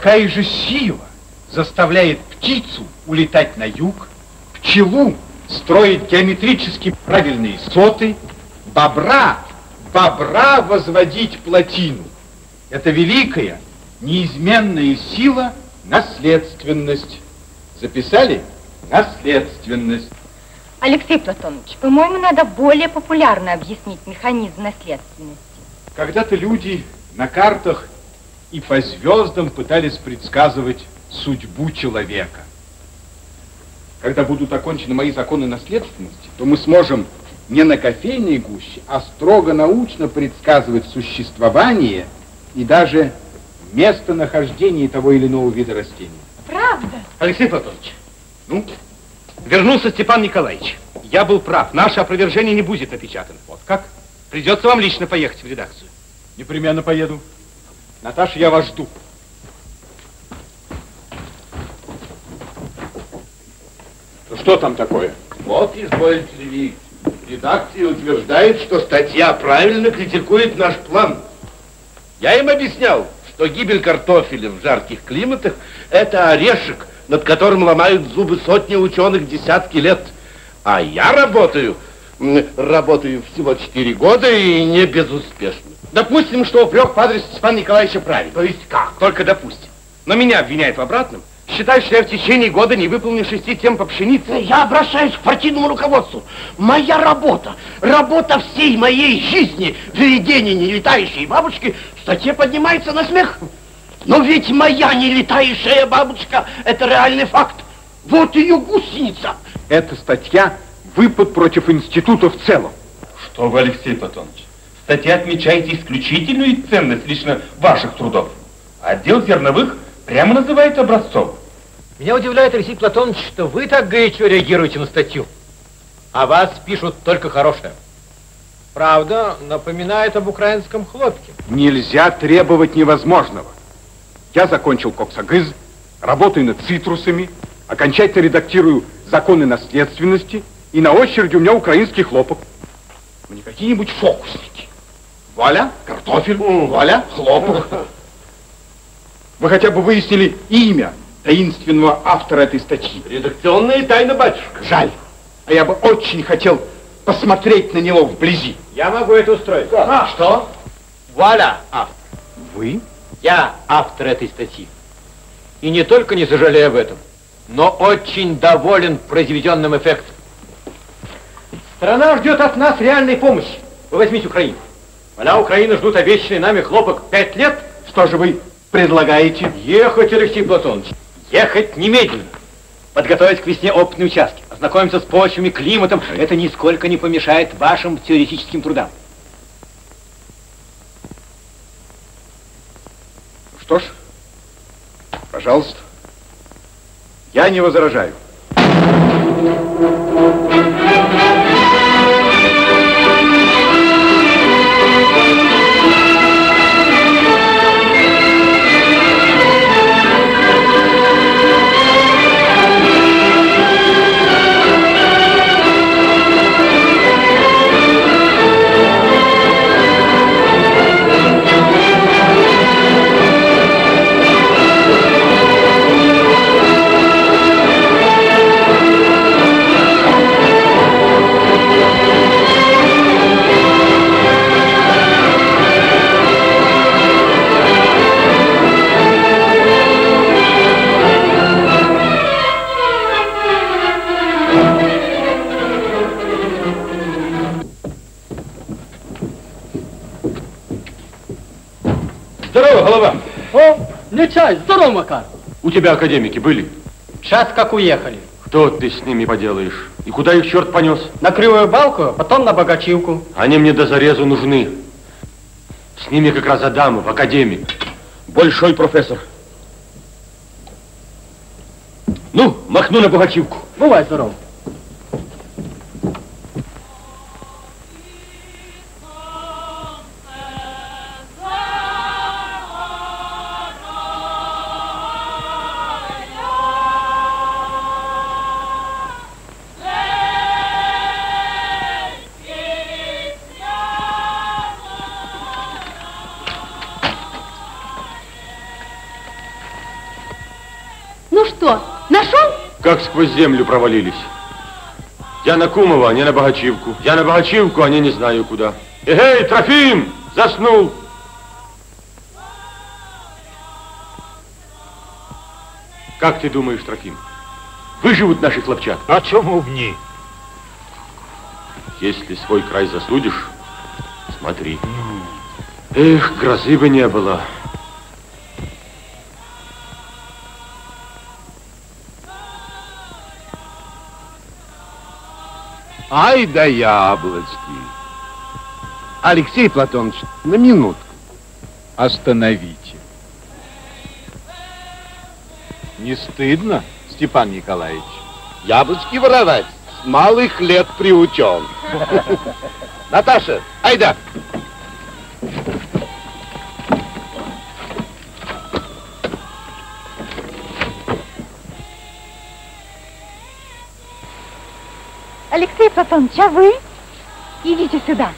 какая же сила заставляет птицу улетать на юг, пчелу строить геометрически правильные соты, бобра возводить плотину? Это великая, неизменная сила — наследственность. Записали? Наследственность. Алексей Платонович, по-моему, надо более популярно объяснить механизм наследственности. Когда-то люди на картах и по звездам пытались предсказывать судьбу человека. Когда будут окончены мои законы наследственности, то мы сможем не на кофейной гуще, а строго научно предсказывать существование и даже местонахождение того или иного вида растения. Правда? Алексей Платонович, ну, вернулся Степан Николаевич. Я был прав, наше опровержение не будет напечатано. Вот как? Придется вам лично поехать в редакцию. Непременно поеду. Наташа, я вас жду. Ну, что там такое? Вот, изволите ли видеть. Редакция утверждает, что статья правильно критикует наш план. Я им объяснял, что гибель картофеля в жарких климатах – это орешек, над которым ломают зубы сотни ученых десятки лет. А я работаю всего 4 года и не безуспешно. Допустим, что упрек по адресу Степана Николаевича правильный. То есть как? Только допустим. Но меня обвиняют в обратном. Считают, что я в течение года не выполнил 6 тем по пшенице. Я обращаюсь к партийному руководству. Моя работа всей моей жизни, введение нелетающей бабочки, в статье поднимается на смех. Но ведь моя нелетающая бабочка – это реальный факт. Вот ее гусеница. Эта статья – выпад против института в целом. Что вы, Алексей Платонович, в статье отмечаете исключительную ценность лично ваших трудов. Отдел зерновых прямо называет образцовым. Меня удивляет, Алексей Платонович, что вы так горячо реагируете на статью. О вас пишут только хорошее. Правда, напоминает об украинском хлопке. Нельзя требовать невозможного. Я закончил коксагыз, работаю над цитрусами, окончательно редактирую законы наследственности, и на очереди у меня украинский хлопок. Не какие-нибудь фокусники. Вуаля, картофель, вуаля, хлопок. Вы хотя бы выяснили имя таинственного автора этой статьи? Редакционная тайна, батюшка. Жаль. А я бы очень хотел посмотреть на него вблизи. Я могу это устроить. А, что? Вуаля, автор. Вы? Я автор этой статьи. И не только не сожалею об этом, но очень доволен произведенным эффектом. Страна ждет от нас реальной помощи. Вы возьмите Украину. Поля Украины ждут обещанный нами хлопок 5 лет. Что же вы предлагаете? Ехать, Алексей Платонович. Ехать немедленно. Подготовить к весне опытные участки. Ознакомиться с почвами, климатом. Это нисколько не помешает вашим теоретическим трудам. Что ж, пожалуйста. Я не возражаю. Здорово, голова. О, Нечай, здорово, Макар. У тебя академики были? Сейчас как уехали. Что ты с ними поделаешь? И куда их черт понес? На Кривую Балку, потом на Богачивку. Они мне до зарезу нужны. С ними как раз Адамов, академик. Большой профессор. Ну, махну на Богачивку. Бывай здоров. что, нашел? Как сквозь землю провалились. Я на Кумова, а не на Богачивку. Я на Богачивку, а не знаю куда. Эй, Трофим! Заснул! Как ты думаешь, Трофим, выживут наши хлопчат? А чему в ней? Если свой край засудишь, смотри. Эх, грозы бы не было. Ай да яблочки. Алексей Платонович, на минутку. Остановите. Не стыдно, Степан Николаевич? Яблочки воровать с малых лет приучен. Наташа, айда. Алексей Платонович, а вы? Идите сюда.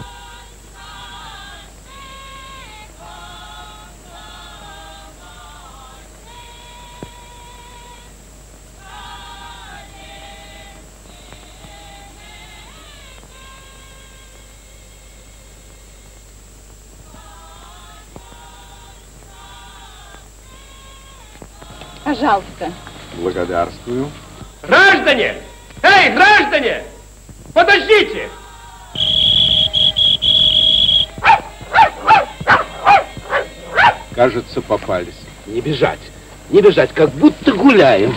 Пожалуйста. Благодарствую. Граждане! Эй, граждане! Подождите! Кажется, попались. Не бежать, не бежать, как будто гуляем.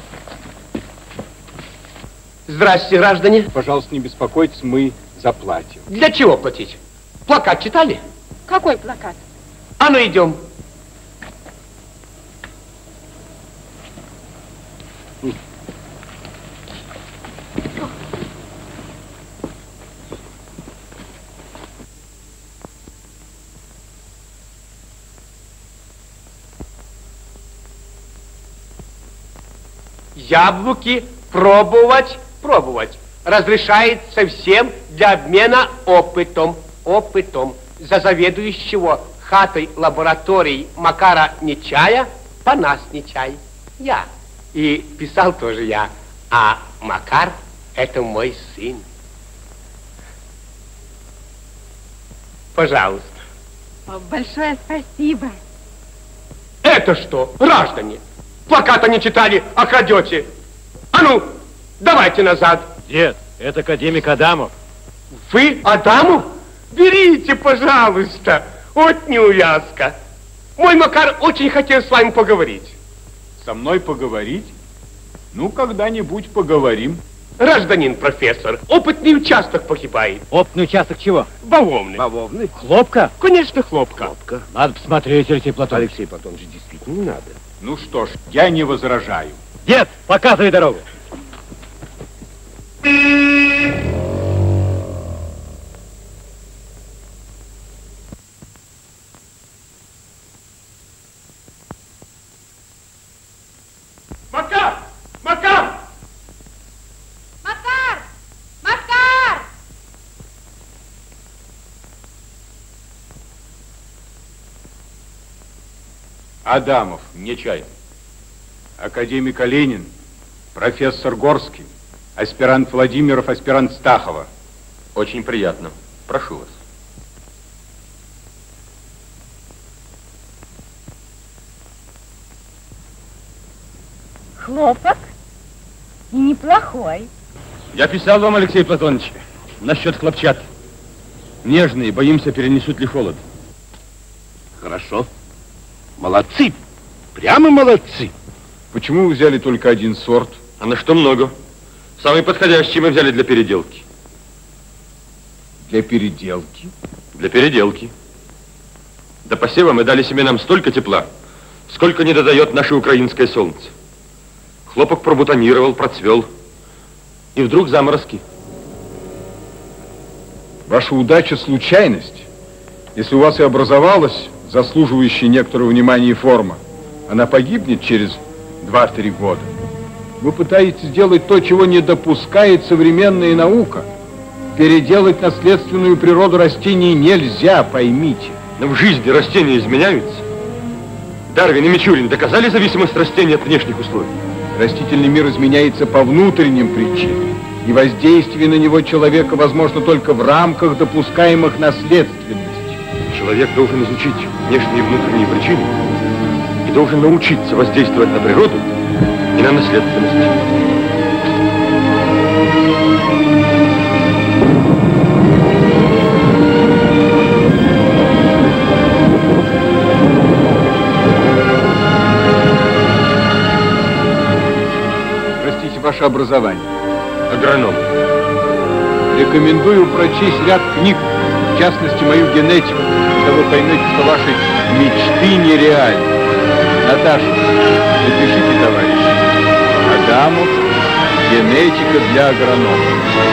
Здрасте, граждане. Пожалуйста, не беспокойтесь, мы заплатим. Для чего платить? Плакат читали? Какой плакат? А ну идем. Яблоки пробовать. Разрешается всем для обмена опытом. За заведующего хатой лаборатории Макара Нечая по нас Нечай. Я. И писал тоже я. А Макар — это мой сын. Пожалуйста. Большое спасибо. Это что, граждане? Плаката не читали, а крадете. А ну, давайте назад. Дед, это академик Адамов. Вы Адамов? Берите, пожалуйста. Вот неувязка. Мой Макар очень хотел с вами поговорить. Со мной поговорить? Ну, когда-нибудь поговорим. Гражданин профессор, опытный участок погибает. Опытный участок чего? Бавовны. Бавовны? Хлопка? Конечно, хлопка. Надо посмотреть, Алексей Платонович. Алексей Платонович, действительно не надо. Ну что ж, я не возражаю. Дед, показывай дорогу. Макар! Макар! Макар! Макар! Адамов, Нечай. Академик Оленин, профессор Горский, аспирант Владимиров, аспирант Стахова. Очень приятно. Прошу вас. Хлопок? И неплохой. Я писал вам, Алексей Платонович, насчет хлопчат. Нежные, боимся, перенесут ли холод. Хорошо. Молодцы. Прямо молодцы. Почему вы взяли только один сорт? А на что много? Самый подходящий мы взяли для переделки. Для переделки? Для переделки. До посева мы дали семенам столько тепла, сколько не додает наше украинское солнце. Хлопок пробутонировал, процвел. И вдруг заморозки. Ваша удача — случайность. Если у вас и образовалась заслуживающая некоторого внимания форма, она погибнет через 2-3 года. Вы пытаетесь сделать то, чего не допускает современная наука. Переделать наследственную природу растений нельзя, поймите. Но в жизни растения изменяются. Дарвин и Мичурин доказали зависимость растений от внешних условий? Растительный мир изменяется по внутренним причинам, и воздействие на него человека возможно только в рамках допускаемых наследственности. Человек должен изучить внешние и внутренние причины и должен научиться воздействовать на природу и на наследственность. Ваше образование. Агроном. Рекомендую прочесть ряд книг, в частности, мою генетику, когда вы поймете, что ваши мечты нереальны. Наташа, запишите, товарищи. Адамов, генетика для агронома.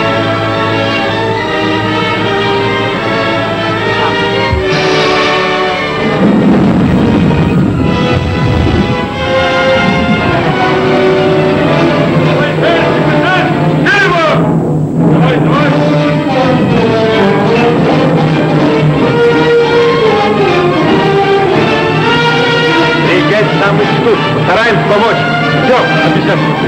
Там институт. Постараемся помочь. Все, обязательно.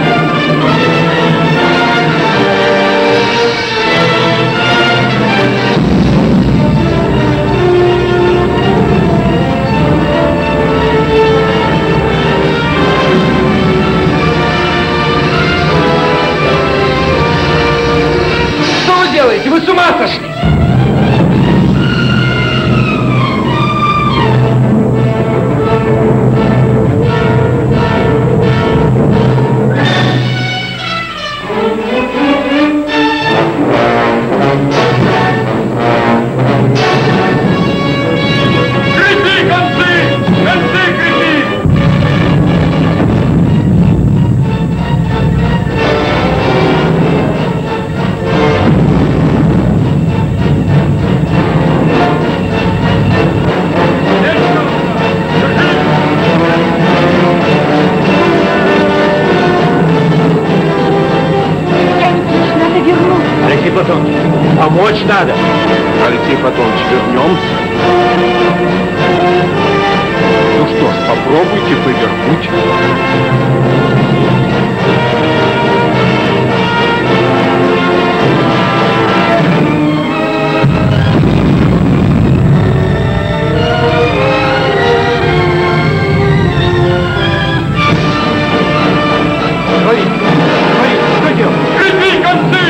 Что вы делаете? Вы с ума сошли! Помочь надо. Алексей Платонович, вернемся. Ну что ж, попробуйте повернуть. Что делать? Крепи концы!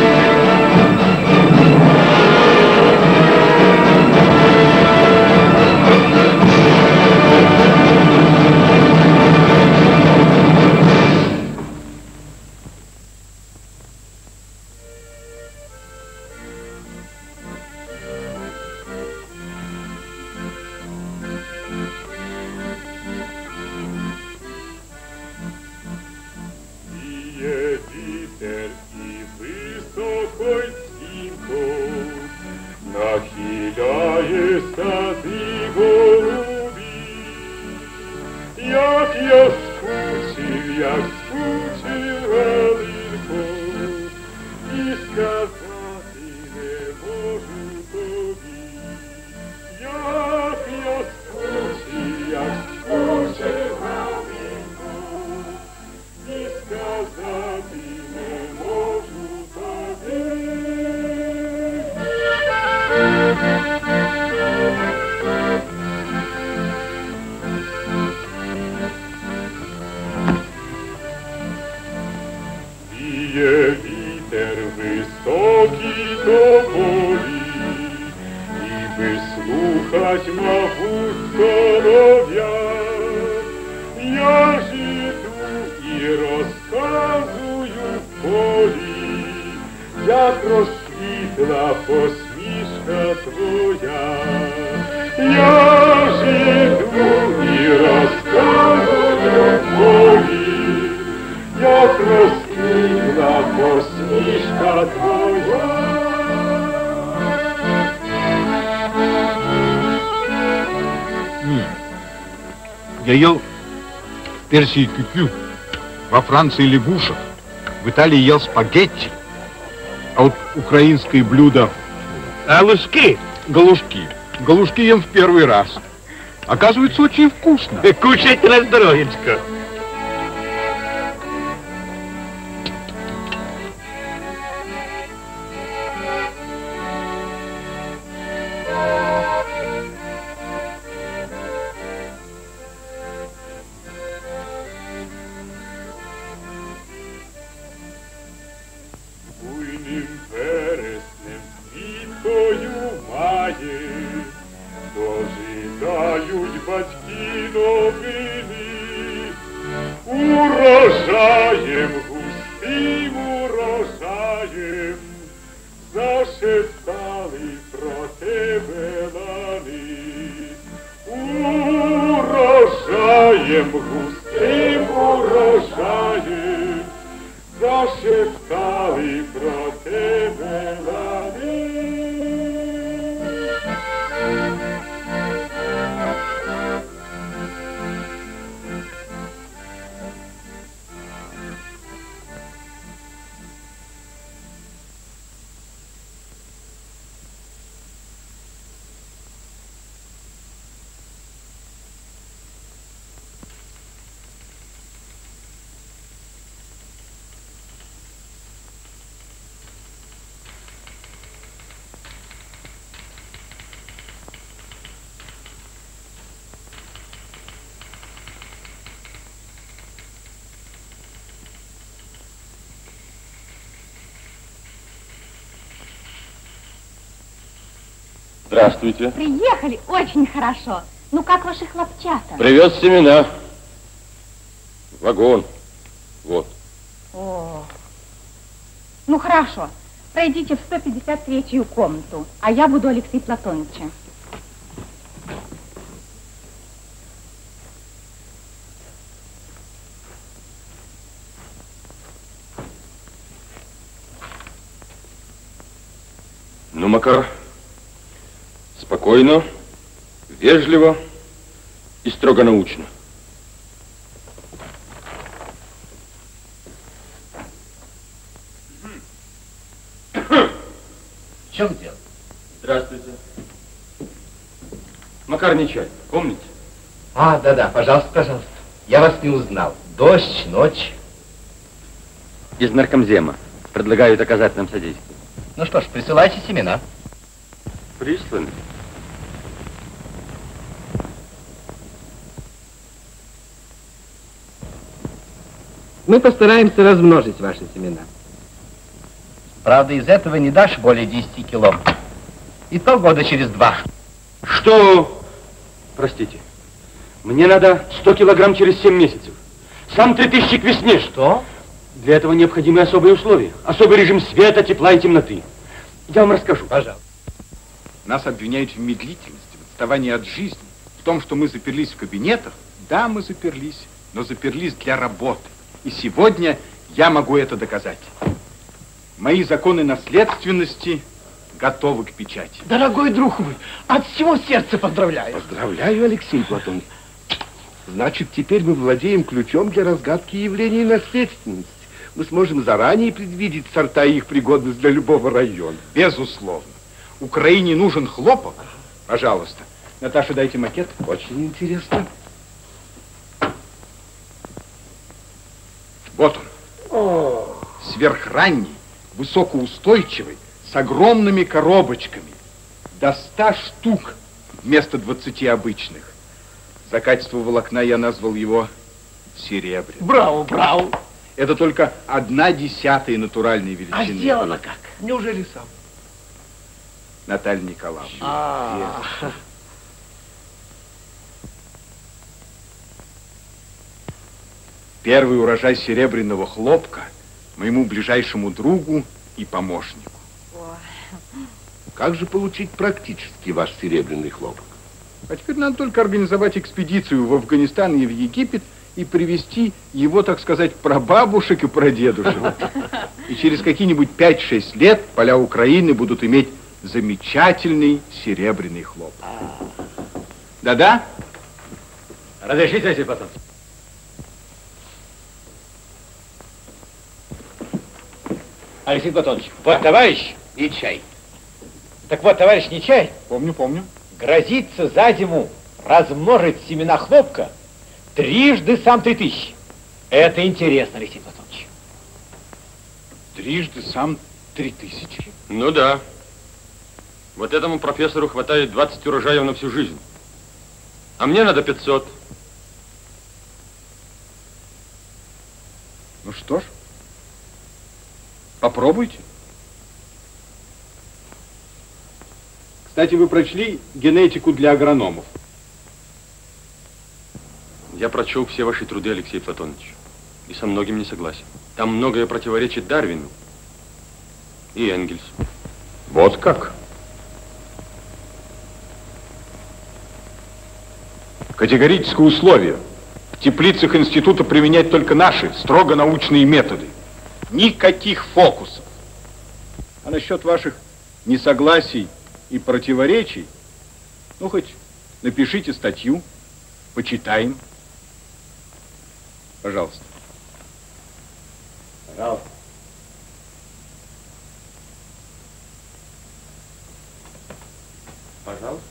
Я ел в Персии кюкю, во Франции лягушек, в Италии ел спагетти, а вот украинское блюдо... Галушки. Галушки. Галушки ем в первый раз. Оказывается, очень вкусно. Кушайте на здоровечко. Здравствуйте. Приехали, очень хорошо. Ну, как ваши хлопчата? Привез семена. Вагон. Вот. Ну, хорошо. Пройдите в 153-ю комнату, а я буду Алексея Платоновича. Ну, Макар, спокойно, вежливо и строго научно. В чем дело? Здравствуйте. Макар Нечаев, помните? А, да-да, пожалуйста, пожалуйста. Я вас не узнал. Дождь, ночь. Из наркомзема. Предлагают оказать нам содействие. Ну что ж, присылайте семена. Присланы. Мы постараемся размножить ваши семена. Правда, из этого не дашь более 10 кило. И то года через 2. Что? Простите. Мне надо 100 килограмм через 7 месяцев. Сам 3000 к весне. Что? Для этого необходимы особые условия. Особый режим света, тепла и темноты. Я вам расскажу. Пожалуйста. Нас обвиняют в медлительности, в отставании от жизни, в том, что мы заперлись в кабинетах. Да, мы заперлись, но заперлись для работы. И сегодня я могу это доказать. Мои законы наследственности готовы к печати. Дорогой друг мой, от всего сердца поздравляю. Поздравляю, Алексей Платонович. Значит, теперь мы владеем ключом для разгадки явлений наследственности. Мы сможем заранее предвидеть сорта и их пригодность для любого района. Безусловно. Украине нужен хлопок. Пожалуйста. Наташа, дайте макет. Очень интересно. Вот он. Сверхранний, высокоустойчивый, с огромными коробочками. До 100 штук вместо 20 обычных. За качество волокна я назвал его серебряным. Браво, браво. Это только 1/10 натуральной величины. А сделано как? Неужели сам? Наталья Николаевна. Первый урожай серебряного хлопка моему ближайшему другу и помощнику. Как же получить практически ваш серебряный хлопок? А теперь надо только организовать экспедицию в Афганистан и в Египет и привезти его, так сказать, прабабушек и прадедушек. И через какие-нибудь 5-6 лет поля Украины будут иметь замечательный серебряный хлопок. Да-да? Разрешите, Алексей Платонович? Алексей Платонович, вот товарищ Нечай. Так вот, товарищ Нечай Помню. грозится за зиму размножить семена хлопка трижды сам 3000. Это интересно, Алексей Платонович. Трижды сам 3000? Ну да. Вот этому профессору хватает 20 урожаев на всю жизнь. А мне надо 500. Ну что ж, попробуйте. Кстати, вы прочли генетику для агрономов? Я прочел все ваши труды, Алексей Платонович, и со многим не согласен. Там многое противоречит Дарвину и Энгельсу. Вот как? Категорическое условие. В теплицах института применять только наши строго научные методы. Никаких фокусов. А насчет ваших несогласий и противоречий, ну, хоть напишите статью, почитаем. Пожалуйста. Пожалуйста. Пожалуйста.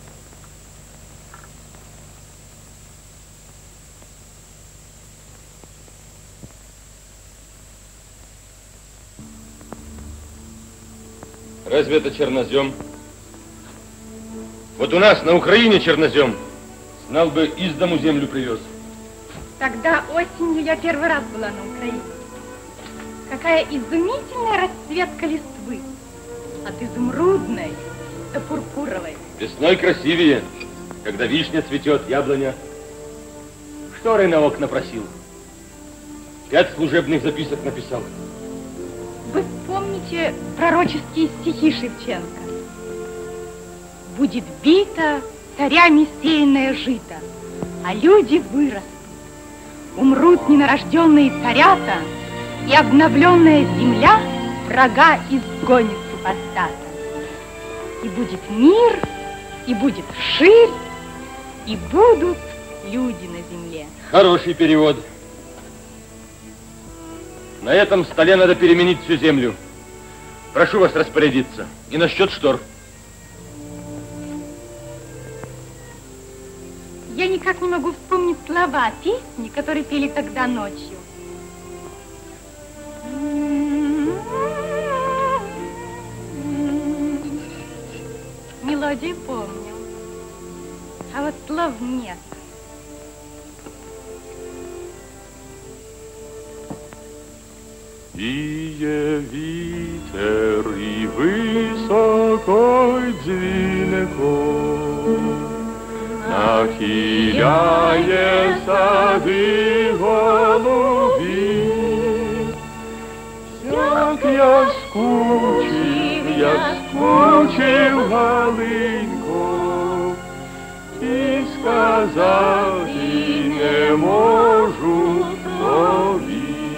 Разве это чернозем? Вот у нас на Украине чернозем. Знал бы, из дому землю привез. Тогда осенью я первый раз была на Украине. Какая изумительная расцветка листвы. От изумрудной до пурпуровой. Весной красивее, когда вишня цветет, яблоня. Шторы на окна просил. 5 служебных записок написал. Вы вспомните пророческие стихи Шевченко. Будет бита царями сеянное жито, а люди вырастут. Умрут ненарожденные царята, и обновленная земля врага изгонит супостата. И будет мир, и будет ширь, и будут люди на земле. Хороший перевод. На этом столе надо переменить всю землю. Прошу вас распорядиться. И насчет штор. Я никак не могу вспомнить слова песни, которые пели тогда ночью. Мелодию помню, а вот слов нет. Віє вітер і високо й дзвінко нахиляє сади голубі. Як я скучив, Галинко, і сказати не можу тобі.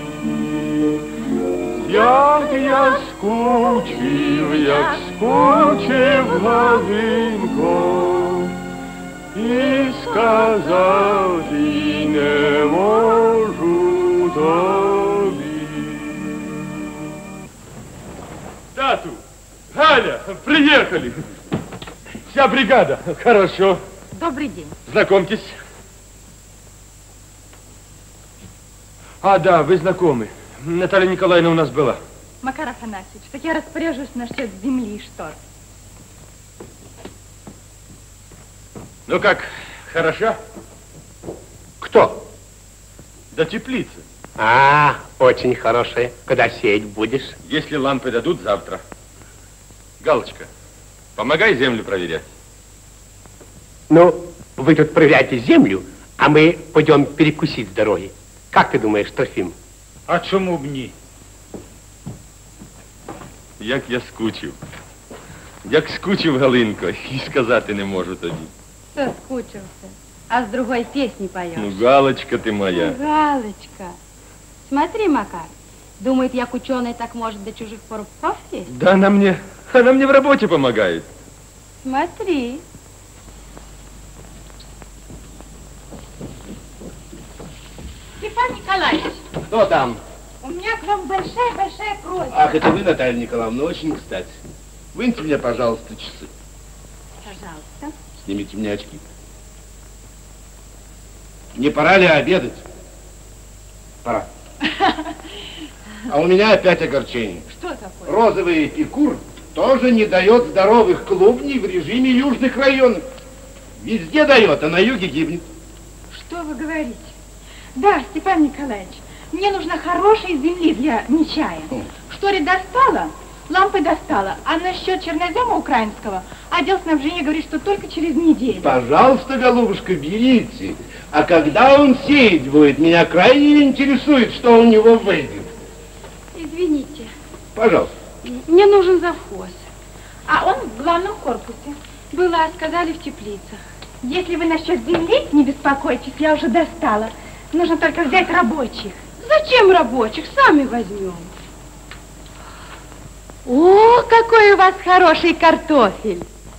Як я скучив, Галинко, і сказати не можу тобі. Тату, Галя, приехали. Вся бригада. Хорошо. Добрый день. Знакомьтесь. А, да, вы знакомы. Наталья Николаевна у нас была. Макар Афанасьевич, так я распоряжусь насчет земли и штор. Ну как, хороша? Кто? Да теплица. А, очень хорошая. Когда сеять будешь? Если лампы дадут, завтра. Галочка, помогай землю проверять. Ну, вы тут проверяйте землю, а мы пойдем перекусить с дороги. Как ты думаешь, Трофим? А чому б ні? Як я скучив. Як скучив, Галинко, і сказати не можу тобі. Соскучился. А с другой песни поешь. Ну, Галочка ты моя. Галочка. Смотри, Макар. Думает, як ученый так может до чужих порубков лезть? Да она мне в работе помогает. Смотри. Степан Николаевич, Кто там? у меня к вам большая-большая просьба. Ах, это вы, Наталья Николаевна, очень кстати. Выньте мне, пожалуйста, часы. Пожалуйста. Снимите мне очки. Не пора ли обедать? Пора. А у меня опять огорчение. Что такое? Розовый эпикур тоже не дает здоровых клубней в режиме южных районов. Везде дает, а на юге гибнет. Что вы говорите? Да, Степан Николаевич, мне нужна хорошая земли для Нечая. Штори достала, лампы достала, а насчет чернозема украинского отдел снабжения говорит, что только через неделю. Пожалуйста, голубушка, берите. А когда он сеять будет, меня крайне интересует, что у него выйдет. Извините, Пожалуйста. мне нужен завхоз. А он в главном корпусе. Была, сказали, в теплицах. Если вы насчет земли не беспокойтесь, я уже достала. Нужно только взять рабочих. Зачем рабочих? Сами возьмем. О, какой у вас хороший картофель.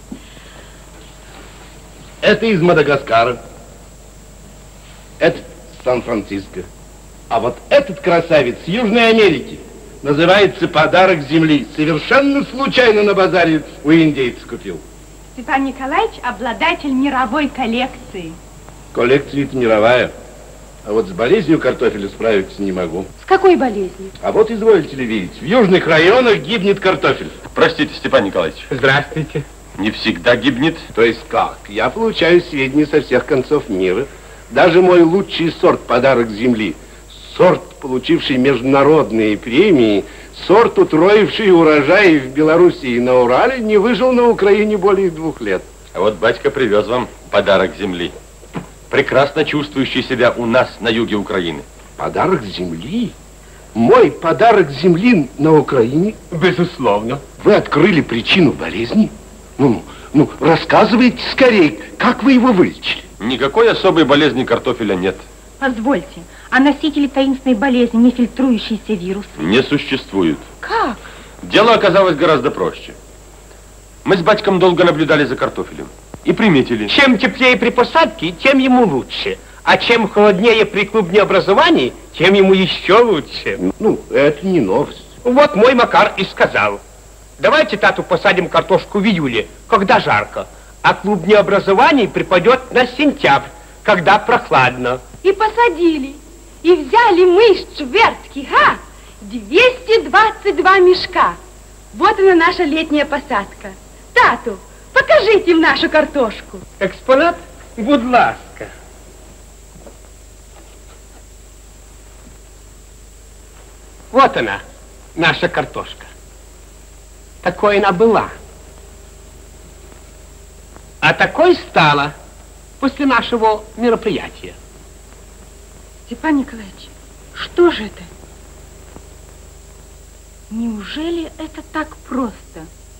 Это из Мадагаскара. Это Сан-Франциско. А вот этот красавец с Южной Америки называется «Подарок земли». Совершенно случайно на базаре у индейцев купил. Степан Николаевич обладатель мировой коллекции. Коллекция-то мировая. А вот с болезнью картофеля справиться не могу. С какой болезнью? А вот изволите ли видеть, в южных районах гибнет картофель. Простите, Степан Николаевич. Здравствуйте. Не всегда гибнет. То есть как? Я получаю сведения со всех концов мира. Даже мой лучший сорт «Подарок земли», сорт, получивший международные премии, сорт, утроивший урожаи в Белоруссии и на Урале, не выжил на Украине более 2 лет. А вот батька привез вам подарок земли. Прекрасно чувствующий себя у нас на юге Украины. Подарок земли? Мой подарок земли на Украине? Безусловно. Вы открыли причину болезни? Ну, рассказывайте скорее, как вы его вылечили? Никакой особой болезни картофеля нет. Позвольте, а носители таинственной болезни, не фильтрующийся вирус? Не существует. Как? Дело оказалось гораздо проще. Мы с батьком долго наблюдали за картофелем и приметили. Чем теплее при посадке, тем ему лучше. А чем холоднее при клубнеобразовании, тем ему еще лучше. Ну, это не новость. Вот мой Макар и сказал. Давайте, тату, посадим картошку в июле, когда жарко. А клубнеобразование припадет на сентябрь, когда прохладно. И посадили. И взяли мы с Чвертки, 222 мешка. Вот она наша летняя посадка. Тату, покажите им нашу картошку. Экспонат, будь ласка. Вот она, наша картошка. Такой она была. А такой стала после нашего мероприятия. Степан Николаевич, что же это? Неужели это так просто?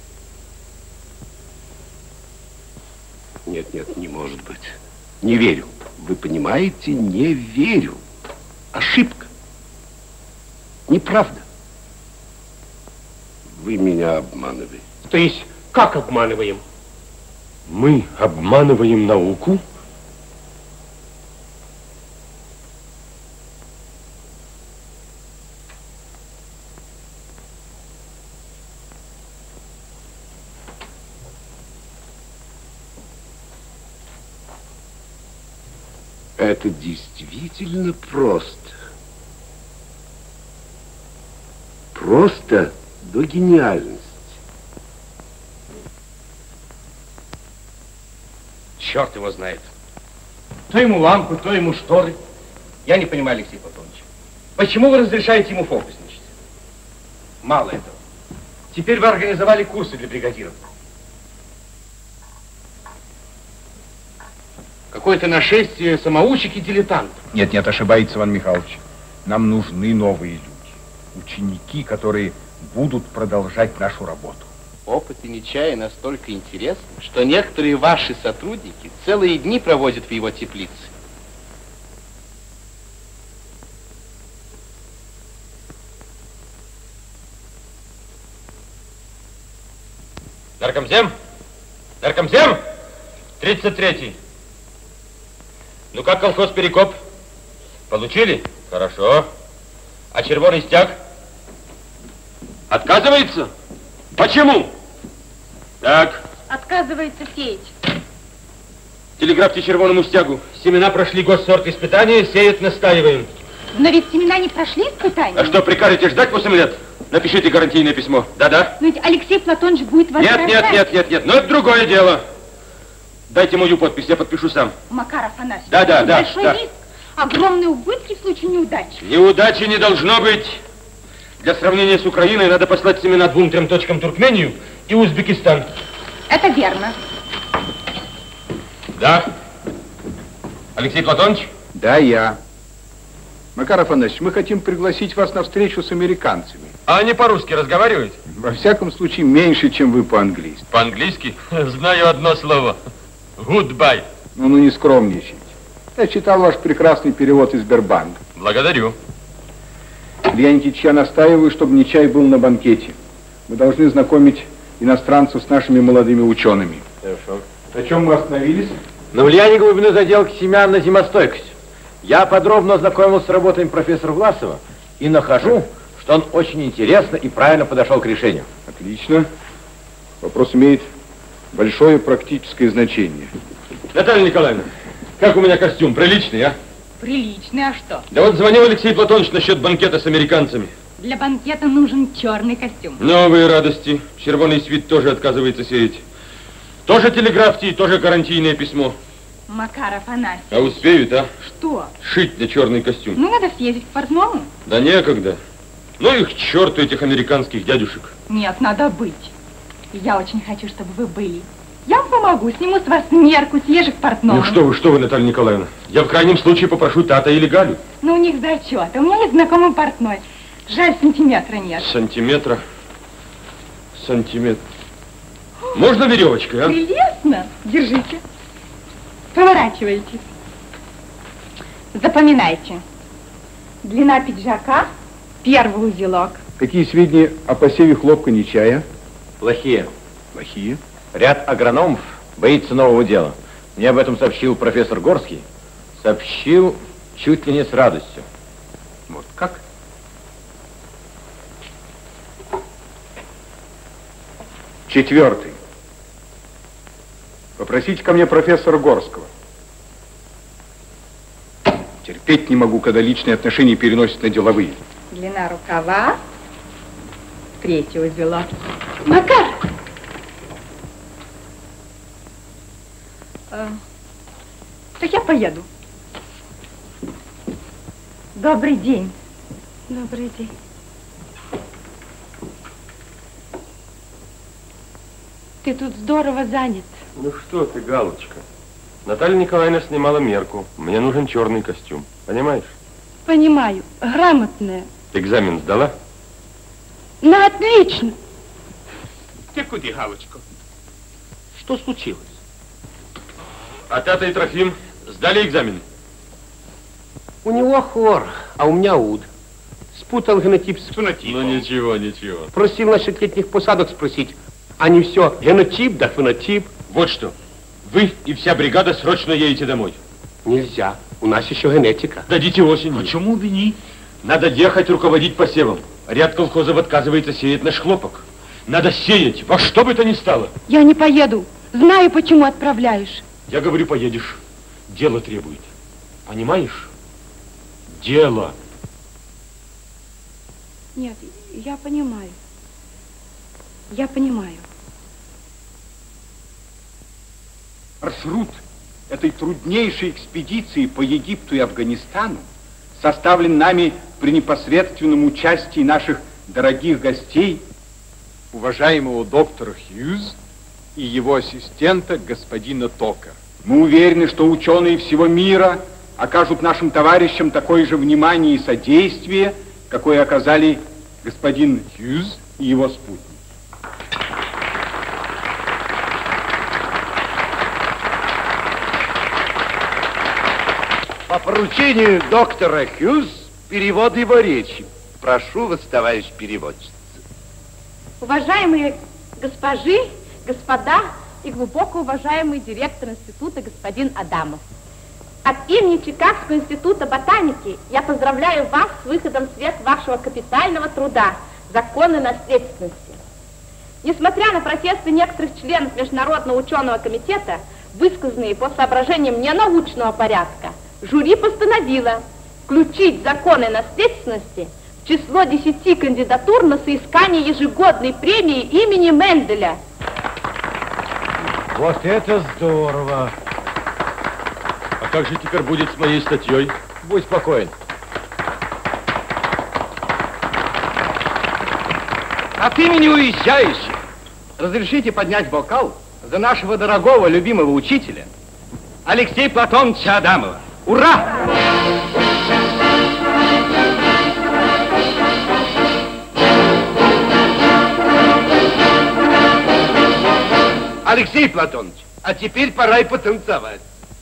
Нет, не может быть. Не верю. Вы понимаете, не верю. Ошибка. Неправда. Вы меня обманываете. То есть, как обманываем? Мы обманываем науку? Это действительно просто. Просто до гениальности. Черт его знает. То ему лампы, то ему шторы. Я не понимаю, Алексей Платонович. Почему вы разрешаете ему фокусничать? Мало этого. Теперь вы организовали курсы для бригадиров. Какое-то нашествие самоучек и дилетантов. Нет, ошибается Иван Михайлович. Нам нужны новые люди. Ученики, которые будут продолжать нашу работу. Опыты Нечая настолько интересны, что некоторые ваши сотрудники целые дни проводят в его теплице. Наркомзем? Наркомзем? 33-й. Ну как колхоз Перекоп? Получили? Хорошо. А червоный стяг? Отказывается? Почему? Так. Отказывается сеять. Телеграфьте червоному стягу. Семена прошли госсорт испытания, сеять настаиваем. Но ведь семена не прошли испытания. А что, прикажете ждать 8 лет? Напишите гарантийное письмо. Да-да. Но ведь Алексей Платонович будет возражать. Нет. Но это другое дело. Дайте мою подпись, я подпишу сам. Макар Афанасьевич, Да. большой риск, огромные убытки в случае неудачи. Неудачи не должно быть. Для сравнения с Украиной надо послать семена 2-3 точкам Туркмению и Узбекистан. Это верно. Да. Алексей Платонович? Да, я. Макар Афанасьевич, мы хотим пригласить вас на встречу с американцами. А они по-русски разговаривают? Во всяком случае, меньше, чем вы по-английски. По-английски? Знаю одно слово. Goodbye. Ну, не скромничайте. Я читал ваш прекрасный перевод из Сбербанка. Благодарю. Илья Никитич, я настаиваю, чтобы Нечай был на банкете. Мы должны знакомить иностранцев с нашими молодыми учеными. Хорошо. На чем мы остановились? На влиянии глубины заделки семян на зимостойкость. Я подробно ознакомился с работами профессора Власова и нахожу, что он очень интересно и правильно подошел к решению. Отлично. Вопрос имеет большое практическое значение. Наталья Николаевна, как у меня костюм? Приличный, а? Приличный, а что? Да вот звонил Алексей Платонович насчет банкета с американцами. Для банкета нужен черный костюм. Новые радости. Червоный свит тоже отказывается сеять. Тоже телеграфьте и тоже гарантийное письмо. Макар Афанасьевич. А успеют, а? Что? Шить для черный костюм. Ну, надо съездить к портному. Да некогда. Ну их к черту, этих американских дядюшек. Нет, надо быть. Я очень хочу, чтобы вы были. Я вам помогу, сниму с вас мерку, съезжу к портному. Ну что вы, Наталья Николаевна. Я в крайнем случае попрошу Тата или Галю. Ну, у них зачет. У меня есть знакомый портной. Жаль, сантиметра нет. Сантиметр. Можно веревочкой, а? Прелестно. Держите. Поворачивайте. Запоминайте. Длина пиджака, первый узелок. Какие сведения о посеве хлопка Нечая? Плохие. Плохие. Ряд агрономов боится нового дела. Мне об этом сообщил профессор Горский. Сообщил чуть ли не с радостью. Вот как? Четвертый. Попросите ко мне профессора Горского. Терпеть не могу, когда личные отношения переносят на деловые. Длина рукава, третий узелок. Макар! Так я поеду. Добрый день. Добрый день. Ты тут здорово занят. Ну что ты, Галочка. Наталья Николаевна снимала мерку. Мне нужен черный костюм. Понимаешь? Понимаю. Грамотная. Экзамен сдала? На отлично. Ты куда, Галочка? Что случилось? А Тата и Трофим сдали экзамен? У него хор, а у меня уд. Спутал генотип с фенотипом. Ну ничего. Просил насчет летних посадок спросить. А не все. Генотип да фенотип. Вот что. Вы и вся бригада срочно едете домой. Нельзя. У нас еще генетика. Дадите осенью. Почему бы не? Надо ехать руководить посевом. Ряд колхозов отказывается сеять наш хлопок. Надо сеять, во что бы то ни стало. Я не поеду. Знаю, почему отправляешь. Я говорю, поедешь. Дело требует. Понимаешь? Дело. Нет, я понимаю. Я понимаю. Маршрут этой труднейшей экспедиции по Египту и Афганистану составлен нами при непосредственном участии наших дорогих гостей, уважаемого доктора Хьюз и его ассистента господина Тока. Мы уверены, что ученые всего мира окажут нашим товарищам такое же внимание и содействие, какое оказали господин Хьюз и его спутник. По поручению доктора Хьюз перевод его речи. Прошу вас, товарищ переводчик. Уважаемые госпожи, господа и глубоко уважаемый директор института господин Адамов. От имени Чикагского института ботаники я поздравляю вас с выходом в свет вашего капитального труда «Законы наследственности». Несмотря на протесты некоторых членов Международного ученого комитета, высказанные по соображениям ненаучного порядка, жюри постановило включить законы наследственности в число 10 кандидатур на соискание ежегодной премии имени Менделя. Вот это здорово! А как же теперь будет с моей статьей? Будь спокоен. От имени уезжающих разрешите поднять бокал за нашего дорогого, любимого учителя Алексея Платоновича Адамова. Ура! Алексей Платонович, а теперь пора и потанцевать.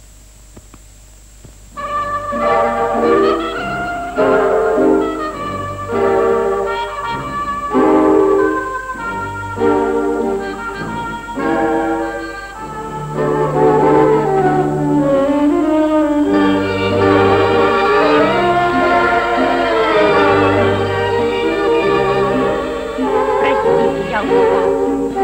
Простите, я устала.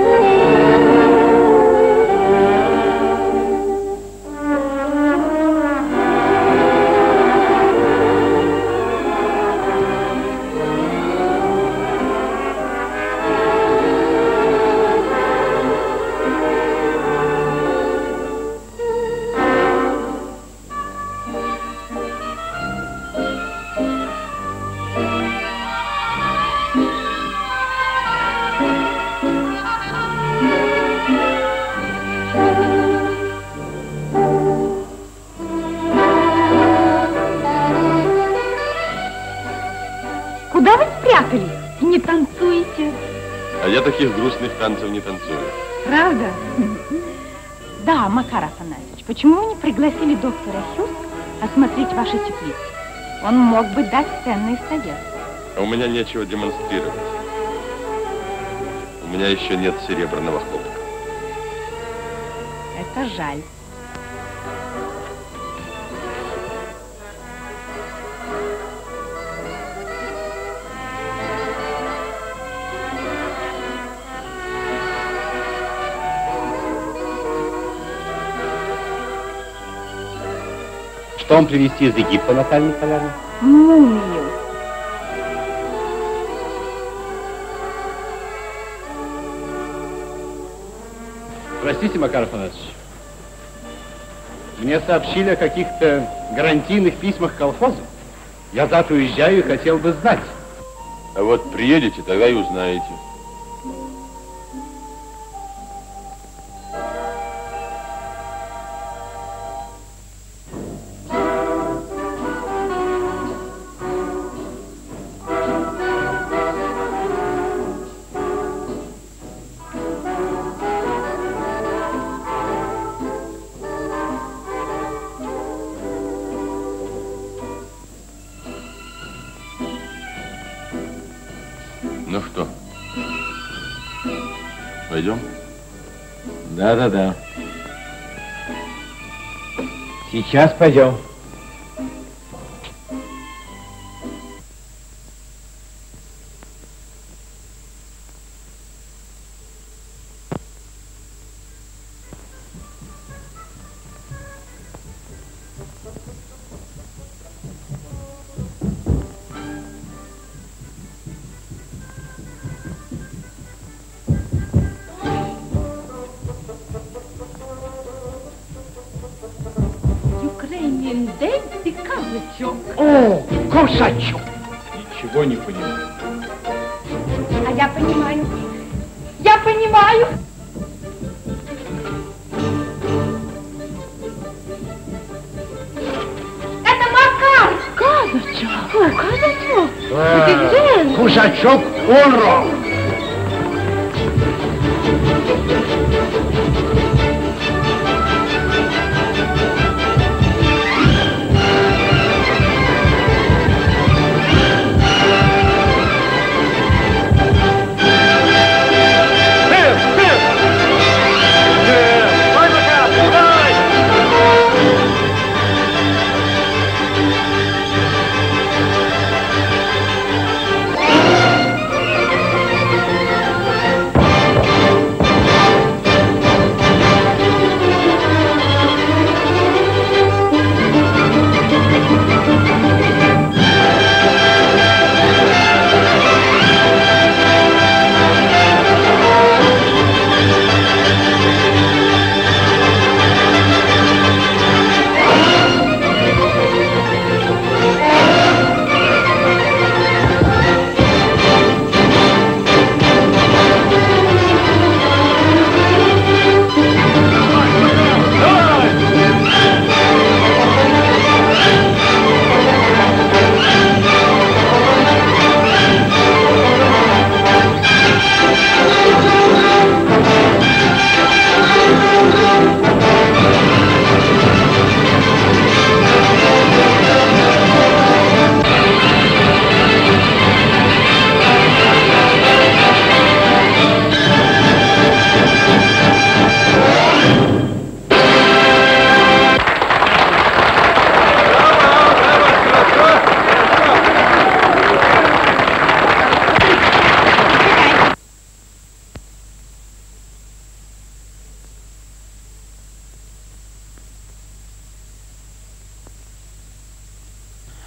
Куда вы спрятались? Не танцуете? А я таких грустных танцев не танцую. Правда? Да, Макар Афанасьевич, почему вы не пригласили доктора Хюс осмотреть ваши теплицы? Он мог бы дать ценный совет. А у меня нечего демонстрировать. У меня еще нет серебряного хлопка. Это жаль. Что вам привезти из Египта, Наталья Николаевна? Мумию. Простите, Макар Афанасьевич, мне сообщили о каких-то гарантийных письмах колхоза. Я завтра уезжаю и хотел бы знать. А вот приедете, тогда и узнаете. Ну что, пойдем? Да. Сейчас пойдем. Ukrainian dance, козачок. О, кошачок! Ничего не понимаю. А я понимаю. Я понимаю. Это Макар. Козачок. О, козачок. Это Джен. Кошачок, ура!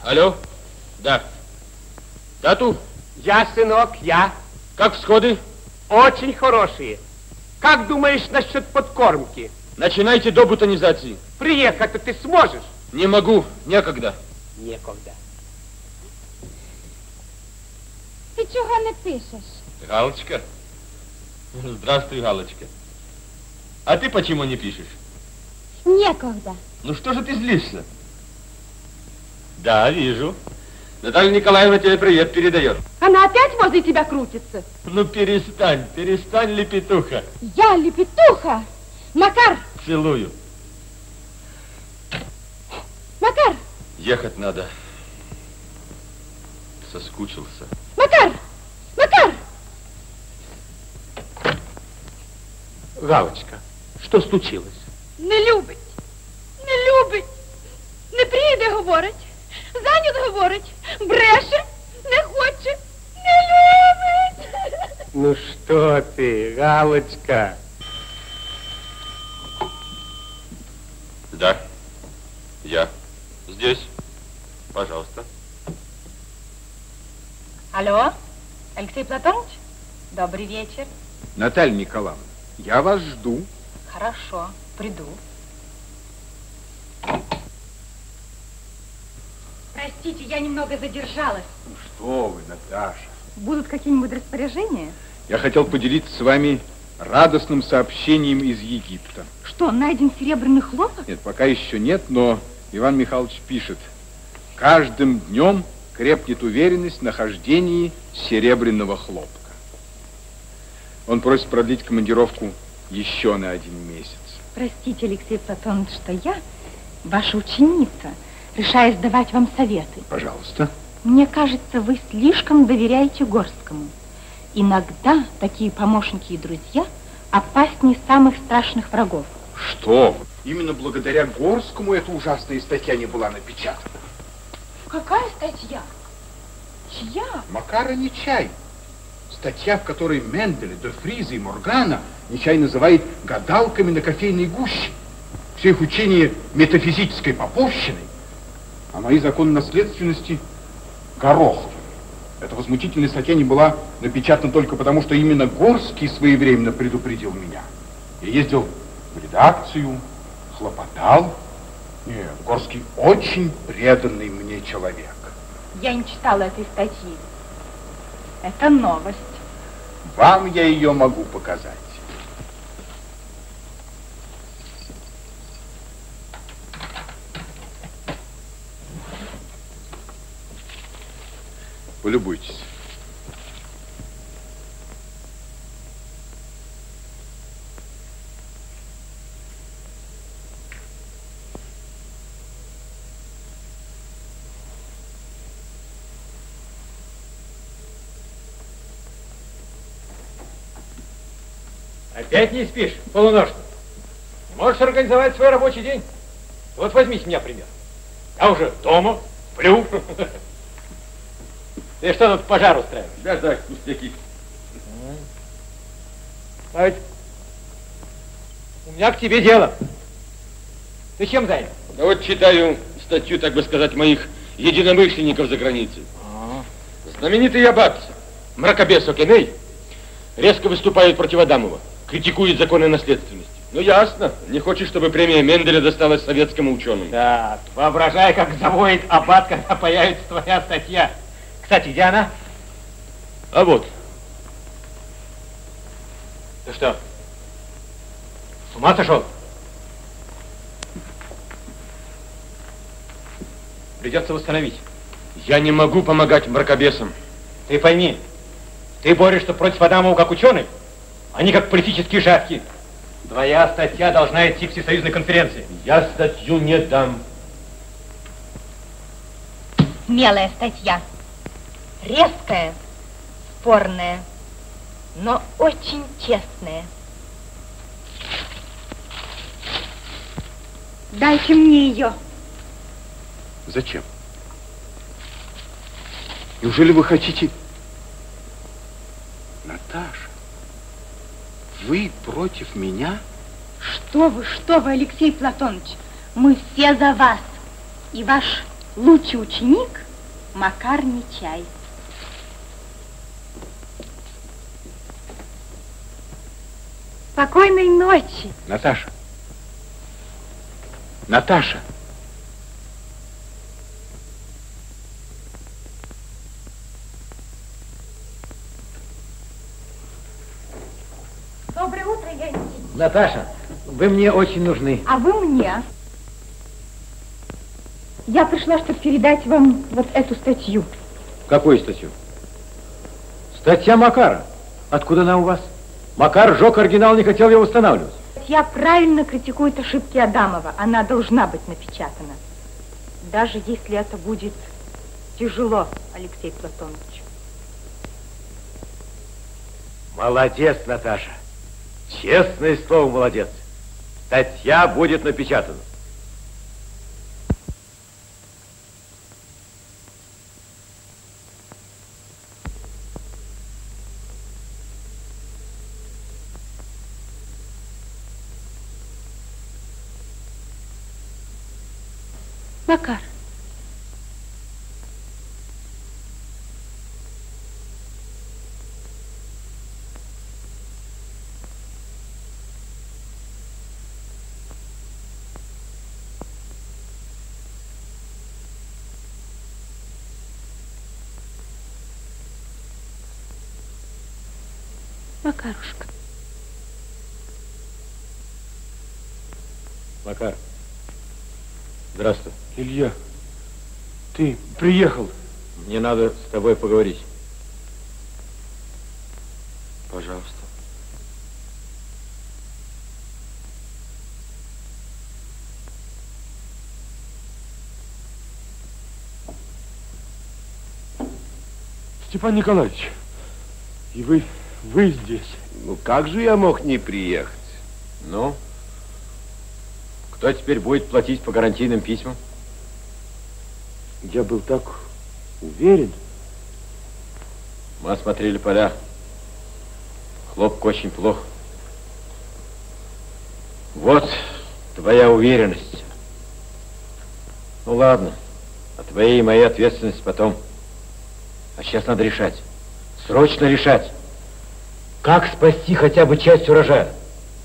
Алло? Да. Тату? Я, сынок, я. Как всходы? Очень хорошие. Как думаешь насчет подкормки? Начинайте до бутонизации. Приехать-то ты сможешь? Не могу, некогда. Некогда. Ти чого не пишеш? Галочка? Здравствуй, Галочка. А ты почему не пишешь? Некогда. Ну что же ты злишься? Да, вижу. Наталья Николаевна тебе привет передает. Она опять возле тебя крутится? Ну перестань, перестань, лепетуха. Я лепетуха? Макар! Целую. Макар! Ехать надо. Соскучился. Макар! Макар! Галочка, что случилось? Не любить. Не любить. Не прийде, говорить. Зайнят, говорить. Бреше. Не хоче. Не любить. Ну что ты, Галочка? Да, я здесь. Пожалуйста. Алло, Алексей Платонович? Добрый вечер. Наталья Николаевна, я вас жду. Хорошо, приду. Простите, я немного задержалась. Ну что вы, Наташа. Будут какие-нибудь распоряжения? Я хотел поделиться с вами радостным сообщением из Египта. Что, найден серебряный хлопок? Нет, пока еще нет, но Иван Михайлович пишет. Каждым днем крепнет уверенность в нахождении серебряного хлопка. Он просит продлить командировку еще на 1 месяц. Простите, Алексей Платонович, что я, ваша ученица, решаюсь давать вам советы. Пожалуйста. Мне кажется, вы слишком доверяете Горскому. Иногда такие помощники и друзья опаснее самых страшных врагов. Что вы? Именно благодаря Горскому эта ужасная статья не была напечатана. Какая статья? Чья? Макара Нечай. Статья, в которой Менделя, де Фриза и Моргана Нечай называет гадалками на кофейной гуще. Все их учения метафизической поповщиной, а мои законы наследственности горохом. Эта возмутительная статья не была напечатана только потому, что именно Горский своевременно предупредил меня. Я ездил в редакцию, хлопотал. Нет, Горский очень преданный мне человек. Я не читала этой статьи. Это новость. Вам я ее могу показать. Полюбуйтесь. Опять не спишь, полуношно? Можешь организовать свой рабочий день. Вот возьмите меня пример. Я уже дома, сплю. Ты что тут пожар устраиваешь? Да, пустяки. А ведь у меня к тебе дело. Ты чем занят? Да вот читаю статью, так бы сказать, моих единомышленников за границей. Знаменитый аббат мракобес Океней резко выступает против Адамова, критикует законы наследственности. Ну ясно, не хочет, чтобы премия Менделя досталась советскому ученому. Так, воображай, как завоет аббат, когда появится твоя статья. Кстати, где она? А вот. Ты что, с ума сошел? Придется восстановить. Я не могу помогать мракобесам. Ты пойми, ты борешься против Адамова как ученый, они как политические шавки. Твоя статья должна идти к всесоюзной конференции. Я статью не дам. Смелая статья. Резкая, спорная, но очень честная. Дайте мне ее. Зачем? Неужели вы хотите... Наташа, вы против меня? Что вы, Алексей Платонович? Мы все за вас. И ваш Лучший ученик Макар Нечай. Спокойной ночи. Наташа. Наташа. Доброе утро, Евгений. Наташа, вы мне очень нужны. А вы мне. Я пришла, чтобы передать вам вот эту статью. Какую статью? Статья Макара. Откуда она у вас? Макар сжег оригинал, не хотел его восстанавливать. Статья правильно критикует ошибки Адамова. Она должна быть напечатана. Даже если это будет тяжело, Алексей Платонович. Молодец, Наташа. Честное слово, молодец. Статья будет напечатана. Макар. Макарушка. Макар. Здравствуй. Илья, ты приехал. Мне надо с тобой поговорить. Пожалуйста. Степан Николаевич, и вы здесь. Ну, как же я мог не приехать? Ну? Кто теперь будет платить по гарантийным письмам? Я был так уверен. Мы осмотрели поля. Хлопок очень плох. Вот твоя уверенность. Ну ладно, о твоей и моей ответственности потом. А сейчас надо решать. Срочно решать. Как спасти хотя бы часть урожая?